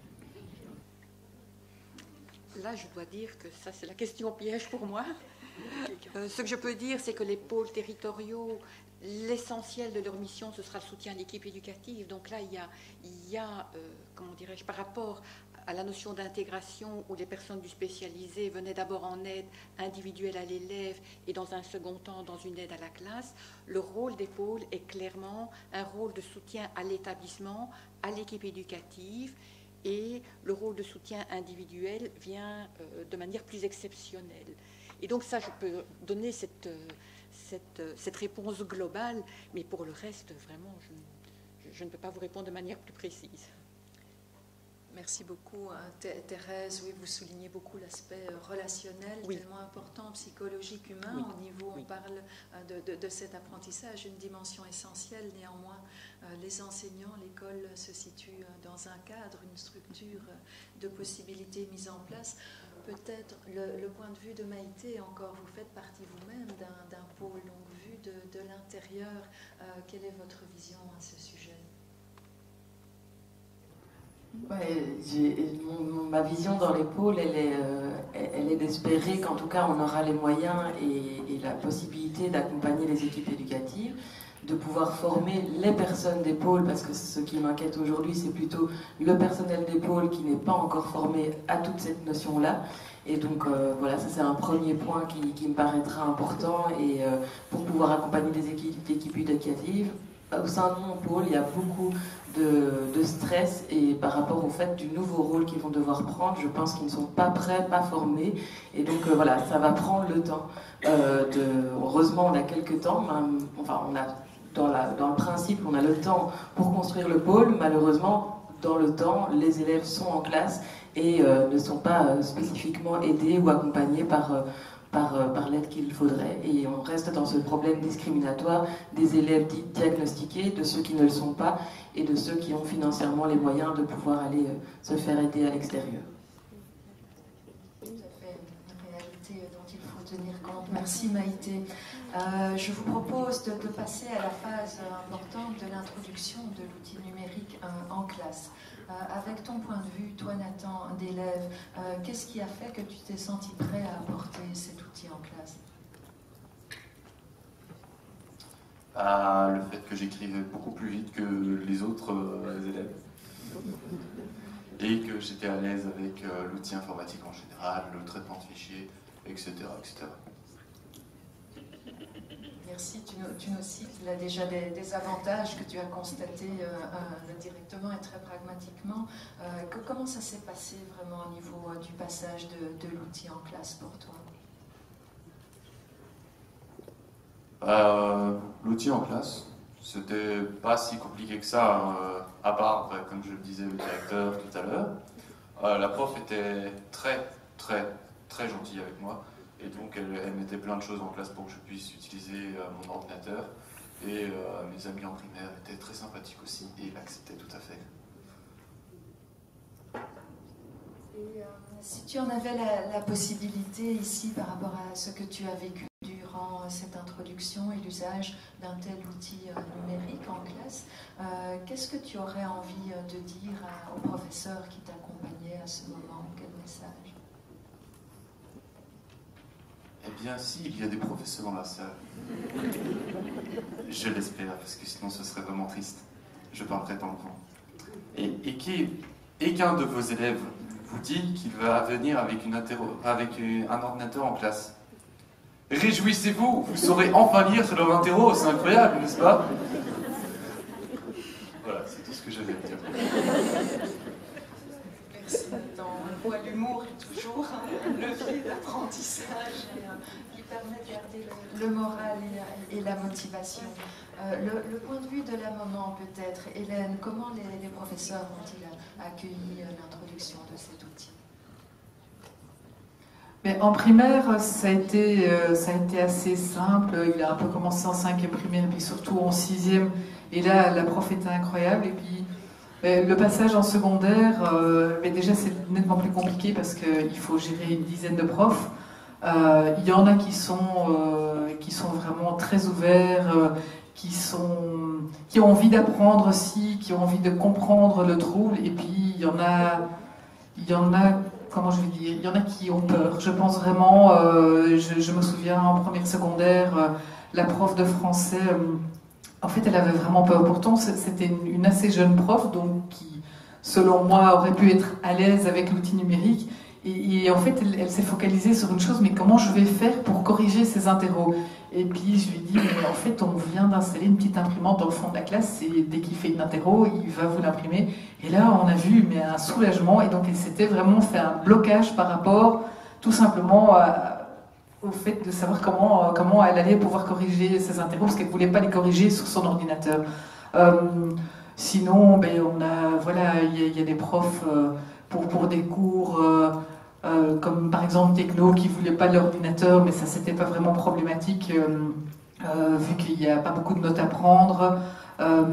Là, je dois dire que ça, c'est la question piège pour moi. Euh, ce que je peux dire, c'est que les pôles territoriaux, l'essentiel de leur mission, ce sera le soutien à l'équipe éducative. Donc là, il y a, il y a euh, comment dirais-je, par rapport à la notion d'intégration où les personnes du spécialisé venaient d'abord en aide individuelle à l'élève et dans un second temps dans une aide à la classe, le rôle des pôles est clairement un rôle de soutien à l'établissement, à l'équipe éducative, et le rôle de soutien individuel vient euh, de manière plus exceptionnelle. Et donc ça, je peux donner cette, cette, cette réponse globale, mais pour le reste, vraiment, je, je ne peux pas vous répondre de manière plus précise. Merci beaucoup, Thérèse. Oui, vous soulignez beaucoup l'aspect relationnel, oui, tellement important, psychologique, humain. Oui. Au niveau, on oui. parle de, de, de cet apprentissage, une dimension essentielle. Néanmoins, les enseignants, l'école se situe dans un cadre, une structure de possibilités mises en place. Peut-être le, le point de vue de Maïté, encore, vous faites partie vous-même d'un pôle, donc vu de, de l'intérieur, euh, quelle est votre vision à ce sujet? Ouais, mon, ma vision dans les pôles, elle est, euh, elle est d'espérer qu'en tout cas on aura les moyens et, et la possibilité d'accompagner les équipes éducatives, de pouvoir former les personnes des pôles, parce que ce qui m'inquiète aujourd'hui, c'est plutôt le personnel des pôles qui n'est pas encore formé à toute cette notion-là. Et donc euh, voilà, ça c'est un premier point qui, qui me paraîtra important, et euh, pour pouvoir accompagner les équipes, équipes éducatives. Au sein de mon pôle, il y a beaucoup de, de stress, et par rapport au fait du nouveau rôle qu'ils vont devoir prendre, je pense qu'ils ne sont pas prêts, pas formés, et donc euh, voilà, ça va prendre le temps. Euh, de, heureusement, on a quelques temps, même, enfin on a dans, la, dans le principe, on a le temps pour construire le pôle. Malheureusement, dans le temps, les élèves sont en classe et euh, ne sont pas euh, spécifiquement aidés ou accompagnés par euh, par, par l'aide qu'il faudrait. Et on reste dans ce problème discriminatoire des élèves dits diagnostiqués, de ceux qui ne le sont pas, et de ceux qui ont financièrement les moyens de pouvoir aller euh, se faire aider à l'extérieur. Tout à fait, une réalité dont il faut tenir compte. Merci Maïté. Euh, je vous propose de, de passer à la phase importante de l'introduction de l'outil numérique euh, en classe. Euh, avec ton point de vue, toi Nathan, d'élève, euh, qu'est-ce qui a fait que tu t'es senti prêt à apporter cet outil en classe? euh, Le fait que j'écrivais beaucoup plus vite que les autres euh, élèves, et que j'étais à l'aise avec euh, l'outil informatique en général, le traitement de fichiers, et cetera et cetera. Merci, tu nous, tu nous cites là déjà des, des avantages que tu as constatés euh, euh, directement et très pragmatiquement. Euh, que, comment ça s'est passé vraiment au niveau euh, du passage de, de l'outil en classe pour toi? euh, L'outil en classe, c'était pas si compliqué que ça, euh, à part, bah, comme je le disais au directeur tout à l'heure, euh, la prof était très, très, très gentille avec moi. Et donc elle, elle mettait plein de choses en place pour que je puisse utiliser euh, mon ordinateur. Et euh, mes amis en primaire étaient très sympathiques aussi et l'acceptaient tout à fait. Et euh, si tu en avais la, la possibilité ici par rapport à ce que tu as vécu durant cette introduction et l'usage d'un tel outil euh, numérique en classe, euh, qu'est-ce que tu aurais envie de dire à, aux professeurs qui t'accompagnaient à ce moment? Quel message? Eh bien, si, il y a des professeurs dans la salle. Je l'espère, parce que sinon ce serait vraiment triste. Je peux en prétendre grand. Et, et qui, et qu'un de vos élèves vous dit qu'il va venir avec, une interro, avec une, un ordinateur en classe. Réjouissez-vous, vous saurez enfin lire sur leur interro, c'est incroyable, n'est-ce pas? Voilà, c'est tout ce que j'avais à dire. Merci. Dans quoi l'humour est toujours un levier d'apprentissage qui permet de garder le, le moral et, et la motivation. Euh, le, le point de vue de la maman peut-être. Hélène, comment les, les professeurs ont-ils accueilli l'introduction de cet outil? Mais en primaire, ça a, été, euh, ça a été assez simple. Il a un peu commencé en cinquième primaire, puis surtout en sixième. Et là, la prof était incroyable. Et puis, euh, le passage en secondaire, euh, mais déjà, c'est nettement plus compliqué parce qu'il faut gérer une dizaine de profs. Euh, il y en a qui sont, euh, qui sont vraiment très ouverts, euh, qui, sont, qui ont envie d'apprendre aussi, qui ont envie de comprendre le trouble. Et puis, il y en a... Il y en a Comment je vais dire, il y en a qui ont peur. Je pense vraiment, euh, je, je me souviens en première secondaire, euh, la prof de français, euh, en fait, elle avait vraiment peur. Pourtant, c'était une, une assez jeune prof, donc qui, selon moi, aurait pu être à l'aise avec l'outil numérique. Et, et en fait, elle, elle s'est focalisée sur une chose, mais comment je vais faire pour corriger ces interros? Et puis, je lui ai dit, mais en fait, on vient d'installer une petite imprimante dans le fond de la classe, et dès qu'il fait une interro, il va vous l'imprimer. Et là, on a vu mais un soulagement, et donc elle s'était vraiment fait un blocage par rapport, tout simplement, à, au fait de savoir comment, comment elle allait pouvoir corriger ses interros, parce qu'elle ne voulait pas les corriger sur son ordinateur. Euh, sinon, ben, on a, voilà, il y, y a des profs euh, pour, pour des cours... Euh, Euh, comme par exemple Techno qui ne voulait pas l'ordinateur, mais ça c'était pas vraiment problématique euh, euh, vu qu'il n'y a pas beaucoup de notes à prendre. Euh,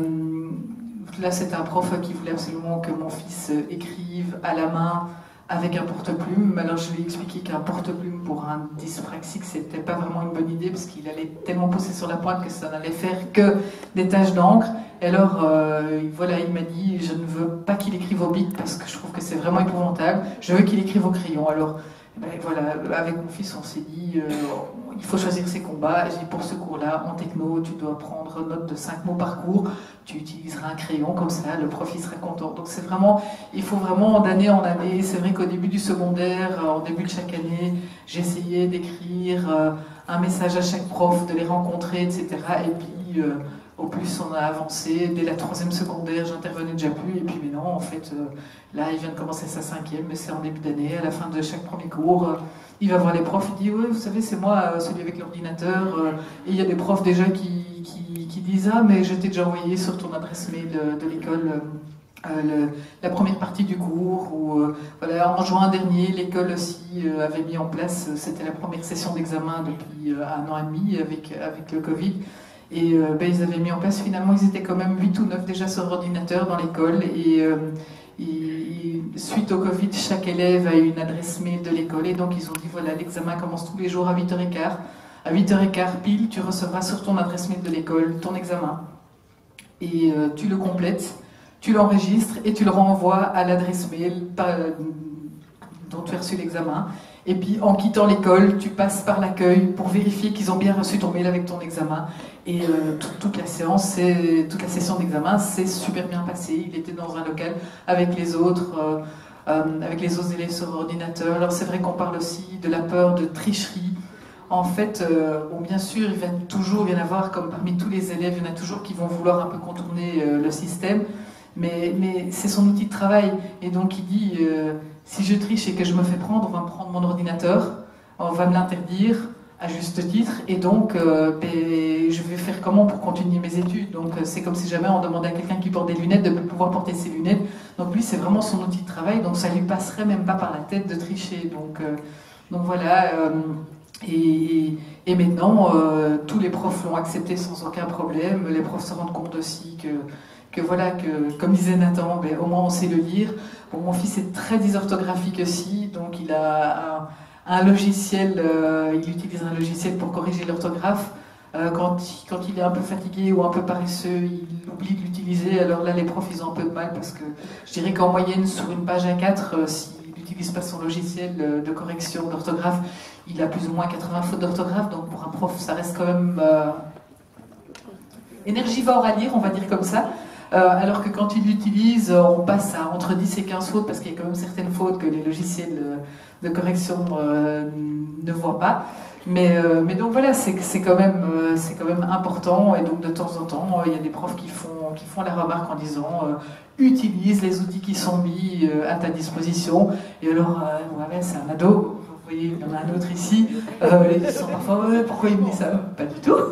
là c'était un prof qui voulait absolument que mon fils écrive à la main avec un porte-plume. Alors je lui ai expliqué qu'un porte-plume pour un dyspraxique c'était pas vraiment une bonne idée parce qu'il allait tellement pousser sur la pointe que ça n'allait faire que des taches d'encre. Et alors, euh, voilà, il m'a dit, je ne veux pas qu'il écrive au bic parce que je trouve que c'est vraiment épouvantable. Je veux qu'il écrive au crayon. Alors, ben, voilà, avec mon fils, on s'est dit, euh, il faut choisir ses combats. Et j'ai dit, pour ce cours-là, en techno, tu dois prendre note de cinq mots par cours. Tu utiliseras un crayon comme ça, le prof il sera content. Donc c'est vraiment, il faut vraiment d'année en année. C'est vrai qu'au début du secondaire, en début de chaque année, j'essayais d'écrire euh, un message à chaque prof, de les rencontrer, et cetera. Et puis euh, au plus on a avancé, dès la troisième secondaire, j'intervenais déjà plus. Et puis maintenant, en fait, euh, là il vient de commencer sa cinquième, mais c'est en début d'année, à la fin de chaque premier cours. Euh, il va voir les profs, il dit, ouais, vous savez, c'est moi, celui avec l'ordinateur. Euh, et il y a des profs déjà qui, qui, qui disent, ah, mais je t'ai déjà envoyé sur ton adresse mail de, de l'école euh, le, la première partie du cours. Ou, euh, voilà, en juin dernier, l'école aussi euh, avait mis en place, c'était la première session d'examen depuis euh, un an et demi avec, avec le Covid. Et euh, ben, ils avaient mis en place, finalement, ils étaient quand même huit ou neuf déjà sur ordinateur dans l'école. Et, euh, et suite au Covid, chaque élève a eu une adresse mail de l'école. Et donc, ils ont dit, voilà, l'examen commence tous les jours à huit heures quinze. À huit heures quinze pile, tu recevras sur ton adresse mail de l'école ton examen. Et euh, tu le complètes, tu l'enregistres et tu le renvoies à l'adresse mail par, euh, dont tu as reçu l'examen. Et puis, en quittant l'école, tu passes par l'accueil pour vérifier qu'ils ont bien reçu ton mail avec ton examen. Et euh, toute, toute la séance, toute la session d'examen s'est super bien passée. Il était dans un local avec les autres, euh, euh, avec les autres élèves sur ordinateur. Alors c'est vrai qu'on parle aussi de la peur de tricherie. En fait, euh, bon, bien sûr, il va toujours y en avoir, comme parmi tous les élèves, il y en a toujours qui vont vouloir un peu contourner euh, le système. Mais, mais c'est son outil de travail. Et donc il dit, euh, si je triche et que je me fais prendre, on va me prendre mon ordinateur, on va me l'interdire à juste titre, et donc euh, ben, je vais faire comment pour continuer mes études? Donc c'est comme si jamais on demandait à quelqu'un qui porte des lunettes de pouvoir porter ses lunettes. Donc lui, c'est vraiment son outil de travail, donc ça lui passerait même pas par la tête de tricher. Donc, euh, donc voilà, euh, et, et maintenant, euh, tous les profs l'ont accepté sans aucun problème. Les profs se rendent compte aussi que que voilà, que comme disait Nathan, ben, au moins on sait le lire. Bon, mon fils est très dysorthographique aussi, donc il a un, un logiciel, euh, il utilise un logiciel pour corriger l'orthographe. Euh, quand, quand il est un peu fatigué ou un peu paresseux, il oublie de l'utiliser. Alors là, les profs, ils ont un peu de mal parce que je dirais qu'en moyenne, sur une page A quatre, euh, s'il n'utilise pas son logiciel euh, de correction d'orthographe, il a plus ou moins quatre-vingts fautes d'orthographe. Donc pour un prof, ça reste quand même euh, énergivore à lire, on va dire comme ça. Euh, alors que quand il l'utilise, on passe à entre dix et quinze fautes parce qu'il y a quand même certaines fautes que les logiciels de correction euh, ne voient pas. Mais, euh, mais donc voilà, c'est quand, euh, quand même important, et donc de temps en temps, il euh, y a des profs qui font, qui font la remarque en disant euh, utilise les outils qui sont mis euh, à ta disposition. Et alors, euh, ouais, c'est un ado, vous voyez, il y en a un autre ici, euh, ils sont parfois, ouais, pourquoi il me dit ça? Pas du tout.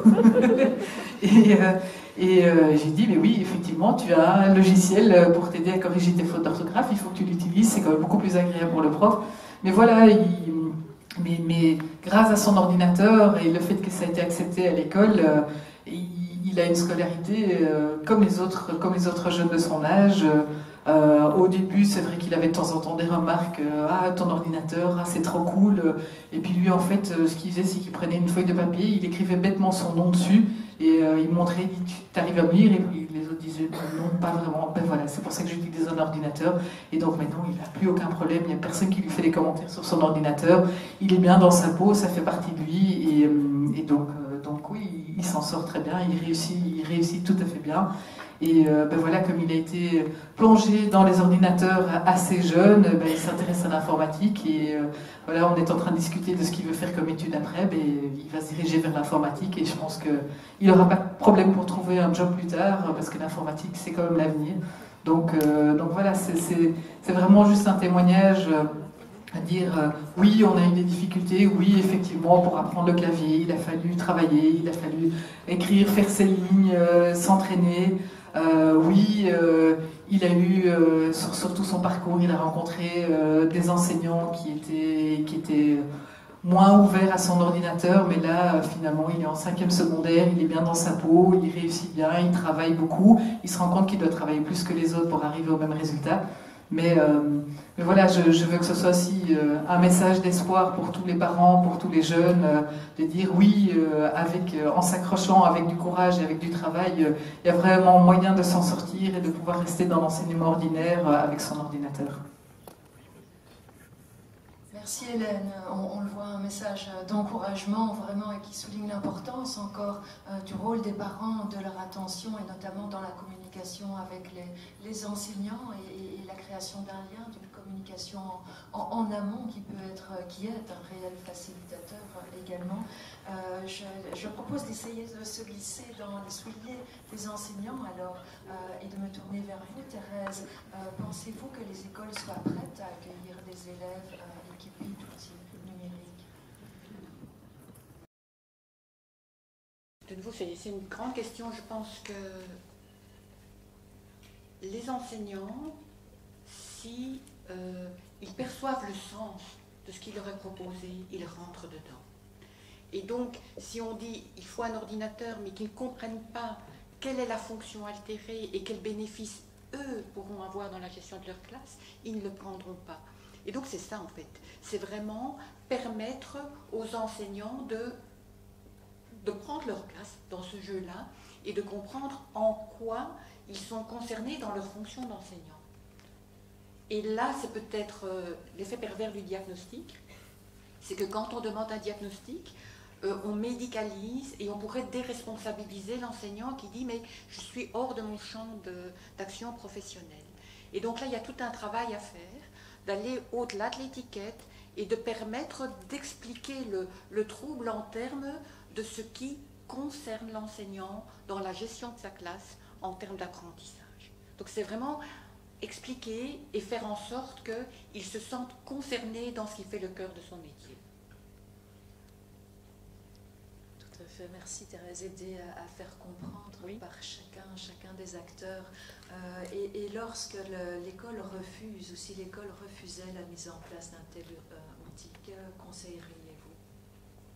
et euh, et euh, j'ai dit, mais oui, effectivement, tu as un logiciel pour t'aider à corriger tes fautes d'orthographe, il faut que tu l'utilises, c'est quand même beaucoup plus agréable pour le prof. Mais voilà, il. Mais, mais grâce à son ordinateur et le fait que ça a été accepté à l'école, euh, il, il a une scolarité euh, comme, les autres, comme les autres jeunes de son âge. Euh, au début, c'est vrai qu'il avait de temps en temps des remarques, euh, ah, ton ordinateur, ah, c'est trop cool. Et puis lui, en fait, euh, ce qu'il faisait, c'est qu'il prenait une feuille de papier, il écrivait bêtement son nom dessus, et euh, il montrait, il dit, tu arrives à me lire? Et puis les autres disaient, non, pas vraiment. Ben voilà, c'est pour ça que j'utilise un ordinateur. Et donc maintenant, il n'a plus aucun problème, il n'y a personne qui lui fait des commentaires sur son ordinateur. Il est bien dans sa peau, ça fait partie de lui, et, euh, et donc, euh, donc oui, il, il s'en sort très bien, il réussit, il réussit tout à fait bien. Et euh, ben voilà, comme il a été plongé dans les ordinateurs assez jeune, ben il s'intéresse à l'informatique, et euh, voilà, on est en train de discuter de ce qu'il veut faire comme étude après, ben il va se diriger vers l'informatique, et je pense qu'il n'aura pas de problème pour trouver un job plus tard, parce que l'informatique, c'est quand même l'avenir. Donc, euh, donc voilà, c'est vraiment juste un témoignage euh, à dire euh, oui, on a eu des difficultés, oui, effectivement, pour apprendre le clavier, il a fallu travailler, il a fallu écrire, faire ses lignes, euh, s'entraîner. Euh, oui, euh, il a eu, euh, sur, sur tout son parcours, il a rencontré euh, des enseignants qui étaient, qui étaient moins ouverts à son ordinateur, mais là, euh, finalement, il est en cinquième secondaire, il est bien dans sa peau, il réussit bien, il travaille beaucoup, il se rend compte qu'il doit travailler plus que les autres pour arriver au même résultat. Mais, euh, mais voilà, je, je veux que ce soit aussi euh, un message d'espoir pour tous les parents, pour tous les jeunes, euh, de dire oui, euh, avec, euh, en s'accrochant avec du courage et avec du travail, il euh, y a vraiment moyen de s'en sortir et de pouvoir rester dans l'enseignement ordinaire euh, avec son ordinateur. Merci Hélène, on, on le voit, un message d'encouragement vraiment, et qui souligne l'importance encore euh, du rôle des parents, de leur attention, et notamment dans la communication avec les, les enseignants, et, et la création d'un lien, d'une communication en, en, en amont qui peut être, qui est un réel facilitateur également. Euh, je, je propose d'essayer de se glisser dans les souliers des enseignants alors, euh, et de me tourner vers vous, Thérèse. Euh, Pensez-vous que les écoles soient prêtes à accueillir des élèves euh, équipés d'outils numériques? De nouveau, c'est une grande question. Je pense que les enseignants, si euh, ils perçoivent le sens de ce qui leur est proposé, ils rentrent dedans. Et donc, si on dit il faut un ordinateur, mais qu'ils ne comprennent pas quelle est la fonction altérée et quels bénéfices eux pourront avoir dans la gestion de leur classe, ils ne le prendront pas. Et donc c'est ça en fait, c'est vraiment permettre aux enseignants de, de prendre leur place dans ce jeu-là et de comprendre en quoi ils sont concernés dans leur fonction d'enseignant. Et là, c'est peut-être euh, l'effet pervers du diagnostic, c'est que quand on demande un diagnostic, Euh, on médicalise et on pourrait déresponsabiliser l'enseignant qui dit mais je suis hors de mon champ d'action professionnelle. Et donc là, il y a tout un travail à faire, d'aller au-delà de l'étiquette et de permettre d'expliquer le, le trouble en termes de ce qui concerne l'enseignant dans la gestion de sa classe en termes d'apprentissage. Donc c'est vraiment expliquer et faire en sorte qu'il se sente concerné dans ce qui fait le cœur de son métier. Merci Thérèse, aider à, à faire comprendre oui. par chacun, chacun des acteurs. Euh, et, et lorsque l'école refuse, ou si l'école refusait la mise en place d'un tel euh, outil, que conseilleriez-vous?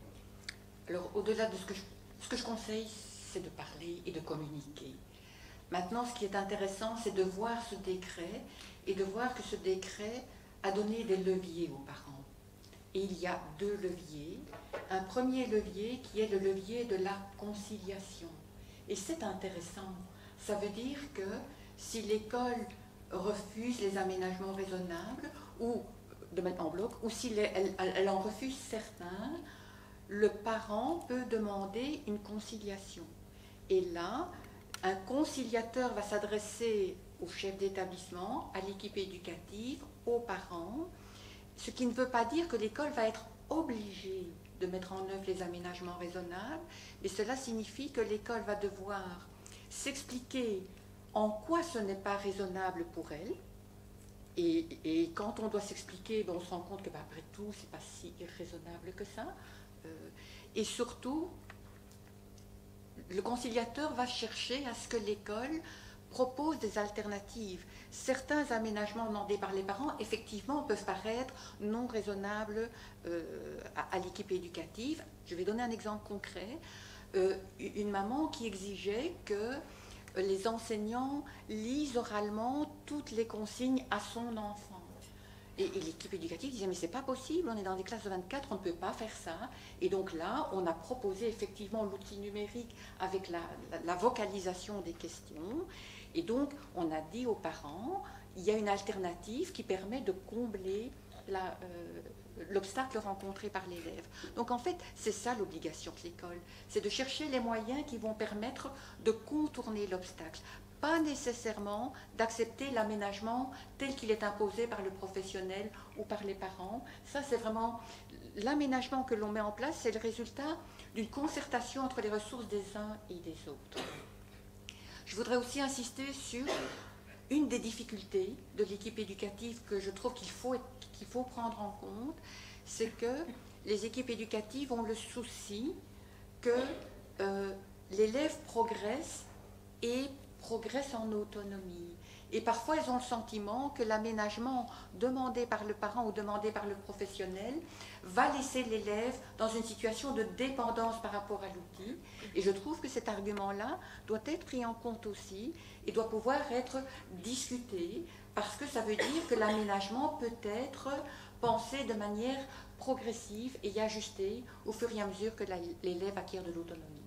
Alors au-delà de ce que je, ce que je conseille, c'est de parler et de communiquer. Maintenant, ce qui est intéressant, c'est de voir ce décret et de voir que ce décret a donné des leviers aux parents. Et il y a deux leviers. Un premier levier qui est le levier de la conciliation. Et c'est intéressant. Ça veut dire que si l'école refuse les aménagements raisonnables, ou de mettre en bloc, ou si elle, elle, elle en refuse certains, le parent peut demander une conciliation. Et là, un conciliateur va s'adresser au chef d'établissement, à l'équipe éducative, aux parents, ce qui ne veut pas dire que l'école va être obligée de mettre en œuvre les aménagements raisonnables, mais cela signifie que l'école va devoir s'expliquer en quoi ce n'est pas raisonnable pour elle. Et, et quand on doit s'expliquer, ben on se rend compte que ben après tout, c'est pas si irraisonnable que ça. Euh, et surtout, le conciliateur va chercher à ce que l'école propose des alternatives. Certains aménagements demandés par les parents, effectivement, peuvent paraître non raisonnables euh, à, à l'équipe éducative. Je vais donner un exemple concret. Euh, une maman qui exigeait que les enseignants lisent oralement toutes les consignes à son enfant. Et, et l'équipe éducative disait, mais c'est pas possible, on est dans des classes de vingt-quatre, on ne peut pas faire ça. Et donc là, on a proposé effectivement l'outil numérique avec la, la, la vocalisation des questions. Et donc, on a dit aux parents, il y a une alternative qui permet de combler la, euh, l'obstacle rencontré par l'élève. Donc en fait, c'est ça l'obligation de l'école, c'est de chercher les moyens qui vont permettre de contourner l'obstacle. Pas nécessairement d'accepter l'aménagement tel qu'il est imposé par le professionnel ou par les parents. Ça, c'est vraiment l'aménagement que l'on met en place, c'est le résultat d'une concertation entre les ressources des uns et des autres. Je voudrais aussi insister sur une des difficultés de l'équipe éducative que je trouve qu'il faut, qu'il faut prendre en compte, c'est que les équipes éducatives ont le souci que euh, l'élève progresse et progresse en autonomie. Et parfois, ils ont le sentiment que l'aménagement demandé par le parent ou demandé par le professionnel va laisser l'élève dans une situation de dépendance par rapport à l'outil. Et je trouve que cet argument-là doit être pris en compte aussi et doit pouvoir être discuté parce que ça veut dire que l'aménagement peut être pensé de manière progressive et ajusté au fur et à mesure que l'élève acquiert de l'autonomie.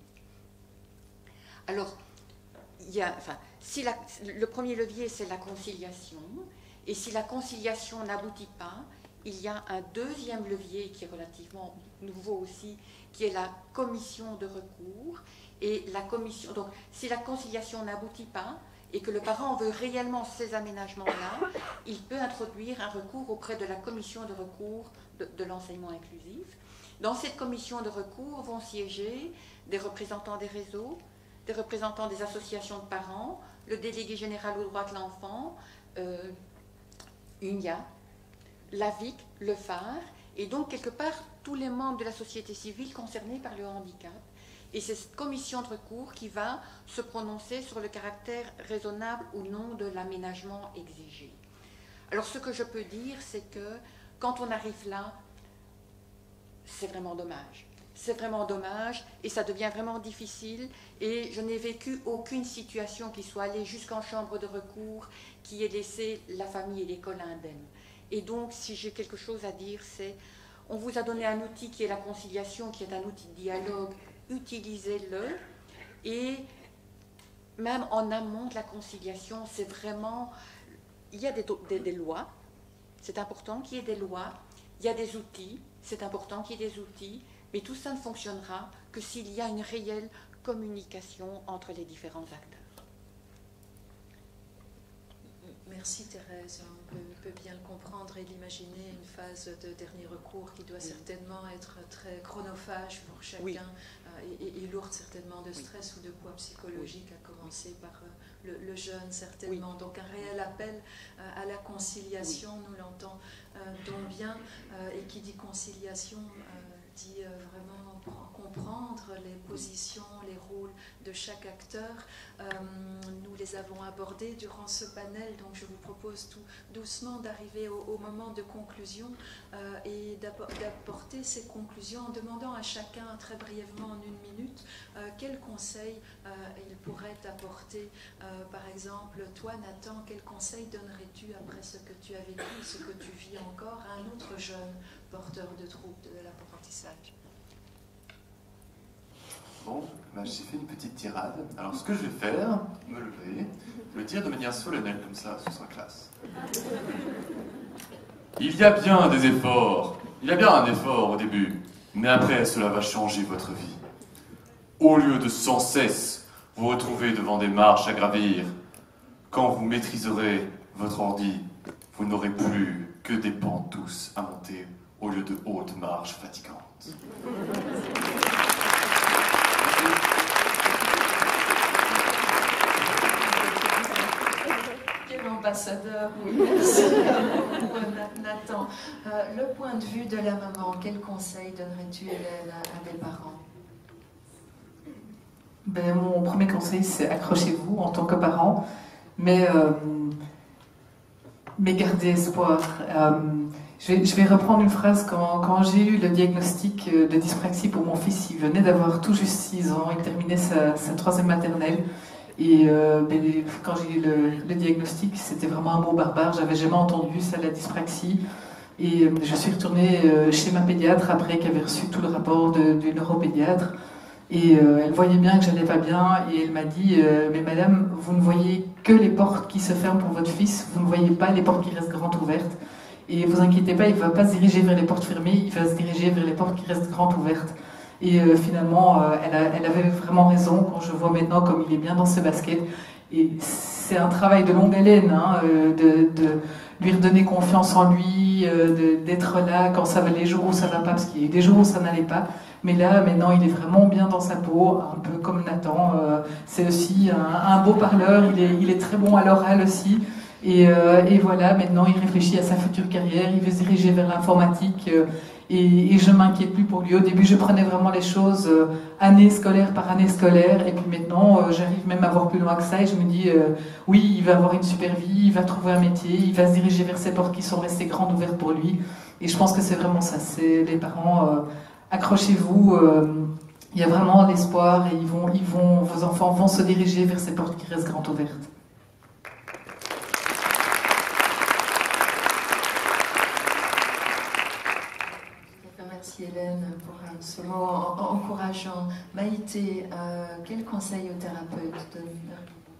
Alors, Il y a, enfin, si la, le premier levier, c'est la conciliation, et si la conciliation n'aboutit pas, il y a un deuxième levier qui est relativement nouveau aussi, qui est la commission de recours. Et la commission, donc, si la conciliation n'aboutit pas, et que le parent veut réellement ces aménagements-là, il peut introduire un recours auprès de la commission de recours de, de l'enseignement inclusif. Dans cette commission de recours vont siéger des représentants des réseaux, des représentants des associations de parents, le délégué général aux droits de l'enfant, euh, U N I A, l'A V I C, le phare, et donc quelque part tous les membres de la société civile concernés par le handicap. Et c'est cette commission de recours qui va se prononcer sur le caractère raisonnable ou non de l'aménagement exigé. Alors ce que je peux dire, c'est que quand on arrive là, c'est vraiment dommage. C'est vraiment dommage et ça devient vraiment difficile et je n'ai vécu aucune situation qui soit allée jusqu'en chambre de recours qui ait laissé la famille et l'école indemnes. Et donc, si j'ai quelque chose à dire, c'est on vous a donné un outil qui est la conciliation, qui est un outil de dialogue, utilisez-le et même en amont de la conciliation, c'est vraiment... Il y a des, des, des lois, c'est important qu'il y ait des lois, il y a des outils, c'est important qu'il y ait des outils, mais tout ça ne fonctionnera que s'il y a une réelle communication entre les différents acteurs. Merci Thérèse, on peut, peut bien le comprendre et l'imaginer, une phase de dernier recours qui doit oui. certainement être très chronophage pour chacun oui. euh, et, et lourde certainement de stress oui. ou de poids psychologique, oui. à commencer par euh, le, le jeune certainement. Oui. Donc un réel appel euh, à la conciliation, oui. nous l'entendons euh, bien, euh, et qui dit conciliation euh, dit euh, vraiment comprendre les positions, les rôles de chaque acteur. Euh, nous les avons abordés durant ce panel, donc je vous propose tout doucement d'arriver au, au moment de conclusion euh, et d'apporter ces conclusions en demandant à chacun très brièvement en une minute euh, quel conseil euh, il pourrait apporter. Euh, par exemple, toi Nathan, quel conseil donnerais-tu après ce que tu as vécu, ce que tu vis encore à un autre jeune porteur de troubles de l'apprentissage? Bon, ben, j'ai fait une petite tirade. Alors ce que je vais faire, me lever, le dire de manière solennelle comme ça, ce sera classe. Il y a bien des efforts, il y a bien un effort au début, mais après cela va changer votre vie. Au lieu de sans cesse vous retrouver devant des marches à gravir, quand vous maîtriserez votre ordi, vous n'aurez plus que des pentes douces à monter au lieu de hautes marches fatigantes. Quel ambassadeur, oui, merci Nathan. Euh, le point de vue de la maman, quel conseil donnerais-tu, Hélène, à des parents? Ben, mon premier conseil, c'est accrochez-vous en tant que parent, mais, euh, mais gardez espoir. Euh, je, vais, je vais reprendre une phrase. Quand, quand j'ai eu le diagnostic de dyspraxie pour mon fils, il venait d'avoir tout juste six ans, il terminait sa, sa troisième maternelle. Et euh, ben, quand j'ai eu le, le diagnostic, c'était vraiment un mot barbare, j'avais jamais entendu ça, la dyspraxie. Et euh, je suis retournée euh, chez ma pédiatre après qu'elle avait reçu tout le rapport de, du neuropédiatre. Et euh, elle voyait bien que j'allais pas bien et elle m'a dit euh, mais madame, vous ne voyez que les portes qui se ferment pour votre fils, vous ne voyez pas les portes qui restent grandes ouvertes. Et vous inquiétez pas, il ne va pas se diriger vers les portes fermées, il va se diriger vers les portes qui restent grandes ouvertes. Et euh, finalement, euh, elle, a, elle avait vraiment raison quand je vois maintenant comme il est bien dans ses baskets. Et c'est un travail de longue haleine, hein, euh, de, de lui redonner confiance en lui, euh, d'être là quand ça va, les jours où ça va pas, parce qu'il y a eu des jours où ça n'allait pas. Mais là, maintenant, il est vraiment bien dans sa peau, un peu comme Nathan. Euh, c'est aussi un, un beau parleur, il est, il est très bon à l'oral aussi. Et, euh, et voilà, maintenant, il réfléchit à sa future carrière, il veut se diriger vers l'informatique. Euh, et, et je ne m'inquiète plus pour lui. Au début, je prenais vraiment les choses euh, année scolaire par année scolaire. Et puis maintenant, euh, j'arrive même à voir plus loin que ça. Et je me dis, euh, oui, il va avoir une super vie, il va trouver un métier, il va se diriger vers ces portes qui sont restées grandes ouvertes pour lui. Et je pense que c'est vraiment ça. C'est les parents... Euh, accrochez-vous, euh, il y a vraiment l'espoir et ils vont, ils vont, vos enfants vont se diriger vers ces portes qui restent grandes ouvertes. Merci Hélène pour ce mot encourageant. Maïté, euh, quel conseil aux thérapeutes donner?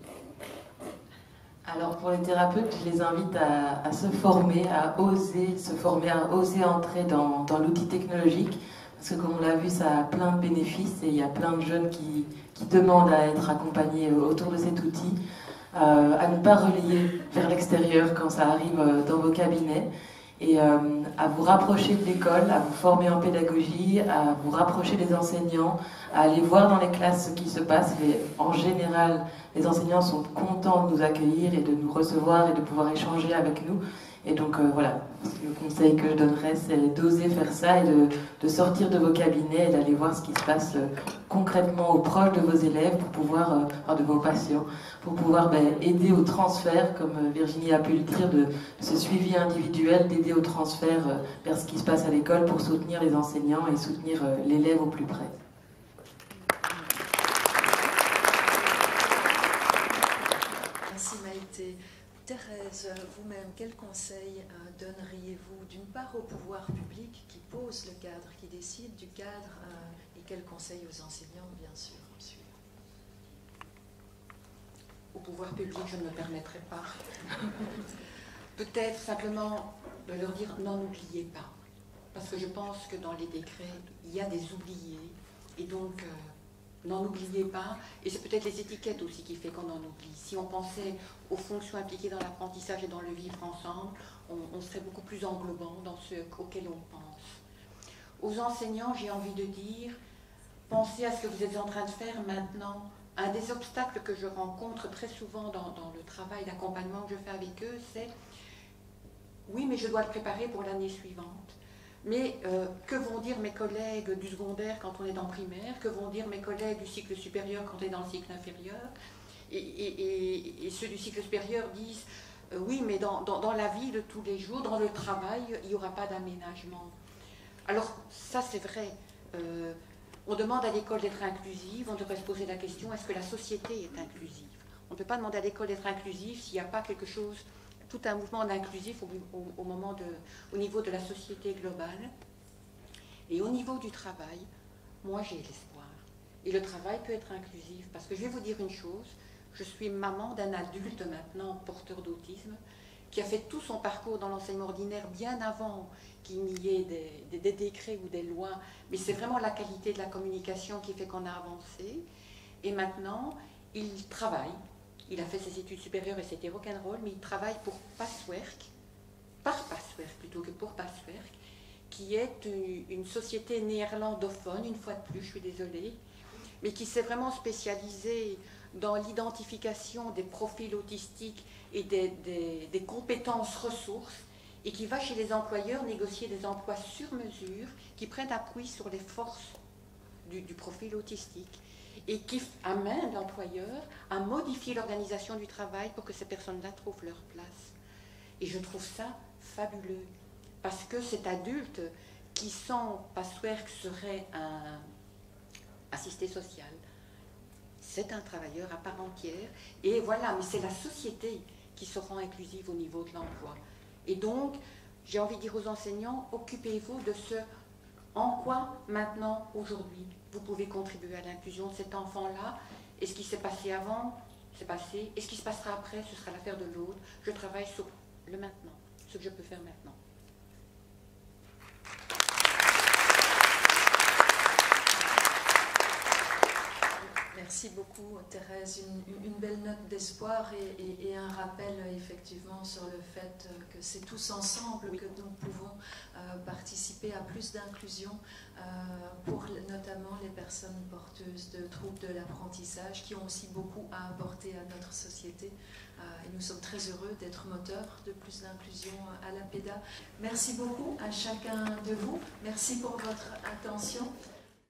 Alors pour les thérapeutes, je les invite à, à se former, à oser se former, à oser entrer dans, dans l'outil technologique. Parce que comme on l'a vu, ça a plein de bénéfices et il y a plein de jeunes qui, qui demandent à être accompagnés autour de cet outil, euh, à ne pas relayer vers l'extérieur quand ça arrive dans vos cabinets et euh, à vous rapprocher de l'école, à vous former en pédagogie, à vous rapprocher des enseignants, à aller voir dans les classes ce qui se passe. Et en général, les enseignants sont contents de nous accueillir et de nous recevoir et de pouvoir échanger avec nous. Et donc euh, voilà, le conseil que je donnerais, c'est d'oser faire ça et de, de sortir de vos cabinets et d'aller voir ce qui se passe euh, concrètement aux proches de vos élèves, pour pouvoir, euh, enfin, de vos patients, pour pouvoir ben, aider au transfert, comme euh, Virginie a pu le dire, de ce suivi individuel, d'aider au transfert euh, vers ce qui se passe à l'école pour soutenir les enseignants et soutenir euh, l'élève au plus près. Merci Maïté. Thérèse, vous-même, quel conseil euh, donneriez-vous d'une part au pouvoir public qui pose le cadre, qui décide du cadre, euh, et quel conseil aux enseignants, bien sûr, ensuite? Au pouvoir public, je ne me permettrai pas. Peut-être simplement de leur dire non, n'oubliez pas. Parce que je pense que dans les décrets, il y a des oubliés, et donc... Euh, n'en oubliez pas, et c'est peut-être les étiquettes aussi qui fait qu'on en oublie. Si on pensait aux fonctions impliquées dans l'apprentissage et dans le vivre ensemble, on, on serait beaucoup plus englobant dans ce auquel on pense. Aux enseignants, j'ai envie de dire, pensez à ce que vous êtes en train de faire maintenant. Un des obstacles que je rencontre très souvent dans, dans le travail d'accompagnement que je fais avec eux, c'est « oui, mais je dois le préparer pour l'année suivante ». Mais euh, que vont dire mes collègues du secondaire quand on est en primaire? Que vont dire mes collègues du cycle supérieur quand on est dans le cycle inférieur? Et, et, et, et ceux du cycle supérieur disent euh, oui, mais dans, dans, dans la vie de tous les jours, dans le travail, il n'y aura pas d'aménagement. Alors, ça c'est vrai. Euh, on demande à l'école d'être inclusive, on devrait se poser la question, est-ce que la société est inclusive? On ne peut pas demander à l'école d'être inclusive s'il n'y a pas quelque chose, tout un mouvement d'inclusif au, au, au, moment de, au niveau de la société globale. Et au niveau du travail, moi j'ai l'espoir. Et le travail peut être inclusif, parce que je vais vous dire une chose, je suis maman d'un adulte maintenant porteur d'autisme, qui a fait tout son parcours dans l'enseignement ordinaire bien avant qu'il n'y ait des, des, des décrets ou des lois, mais c'est vraiment la qualité de la communication qui fait qu'on a avancé. Et maintenant, il travaille. Il a fait ses études supérieures et c'était rock'n'roll, mais il travaille pour Passwerk, par Passwerk plutôt que pour Passwerk, qui est une, une société néerlandophone, une fois de plus, je suis désolée, mais qui s'est vraiment spécialisée dans l'identification des profils autistiques et des, des, des compétences ressources, et qui va chez les employeurs négocier des emplois sur mesure qui prennent appui sur les forces du, du profil autistique et qui amène l'employeur à modifier l'organisation du travail pour que ces personnes-là trouvent leur place. Et je trouve ça fabuleux, parce que cet adulte qui, sans Passwerk, serait un assisté social, c'est un travailleur à part entière, et voilà, mais c'est la société qui se rend inclusive au niveau de l'emploi. Et donc, j'ai envie de dire aux enseignants, occupez-vous de ce en quoi, maintenant, aujourd'hui, vous pouvez contribuer à l'inclusion de cet enfant-là. Et ce qui s'est passé avant, c'est passé. Et ce qui se passera après, ce sera l'affaire de l'autre. Je travaille sur le maintenant, ce que je peux faire maintenant. Merci beaucoup Thérèse, une, une belle note d'espoir et, et, et un rappel effectivement sur le fait que c'est tous ensemble que nous pouvons euh, participer à plus d'inclusion euh, pour notamment les personnes porteuses de troubles de l'apprentissage qui ont aussi beaucoup à apporter à notre société euh, et nous sommes très heureux d'être moteurs de plus d'inclusion à l'A P E D A. Merci beaucoup à chacun de vous, merci pour votre attention.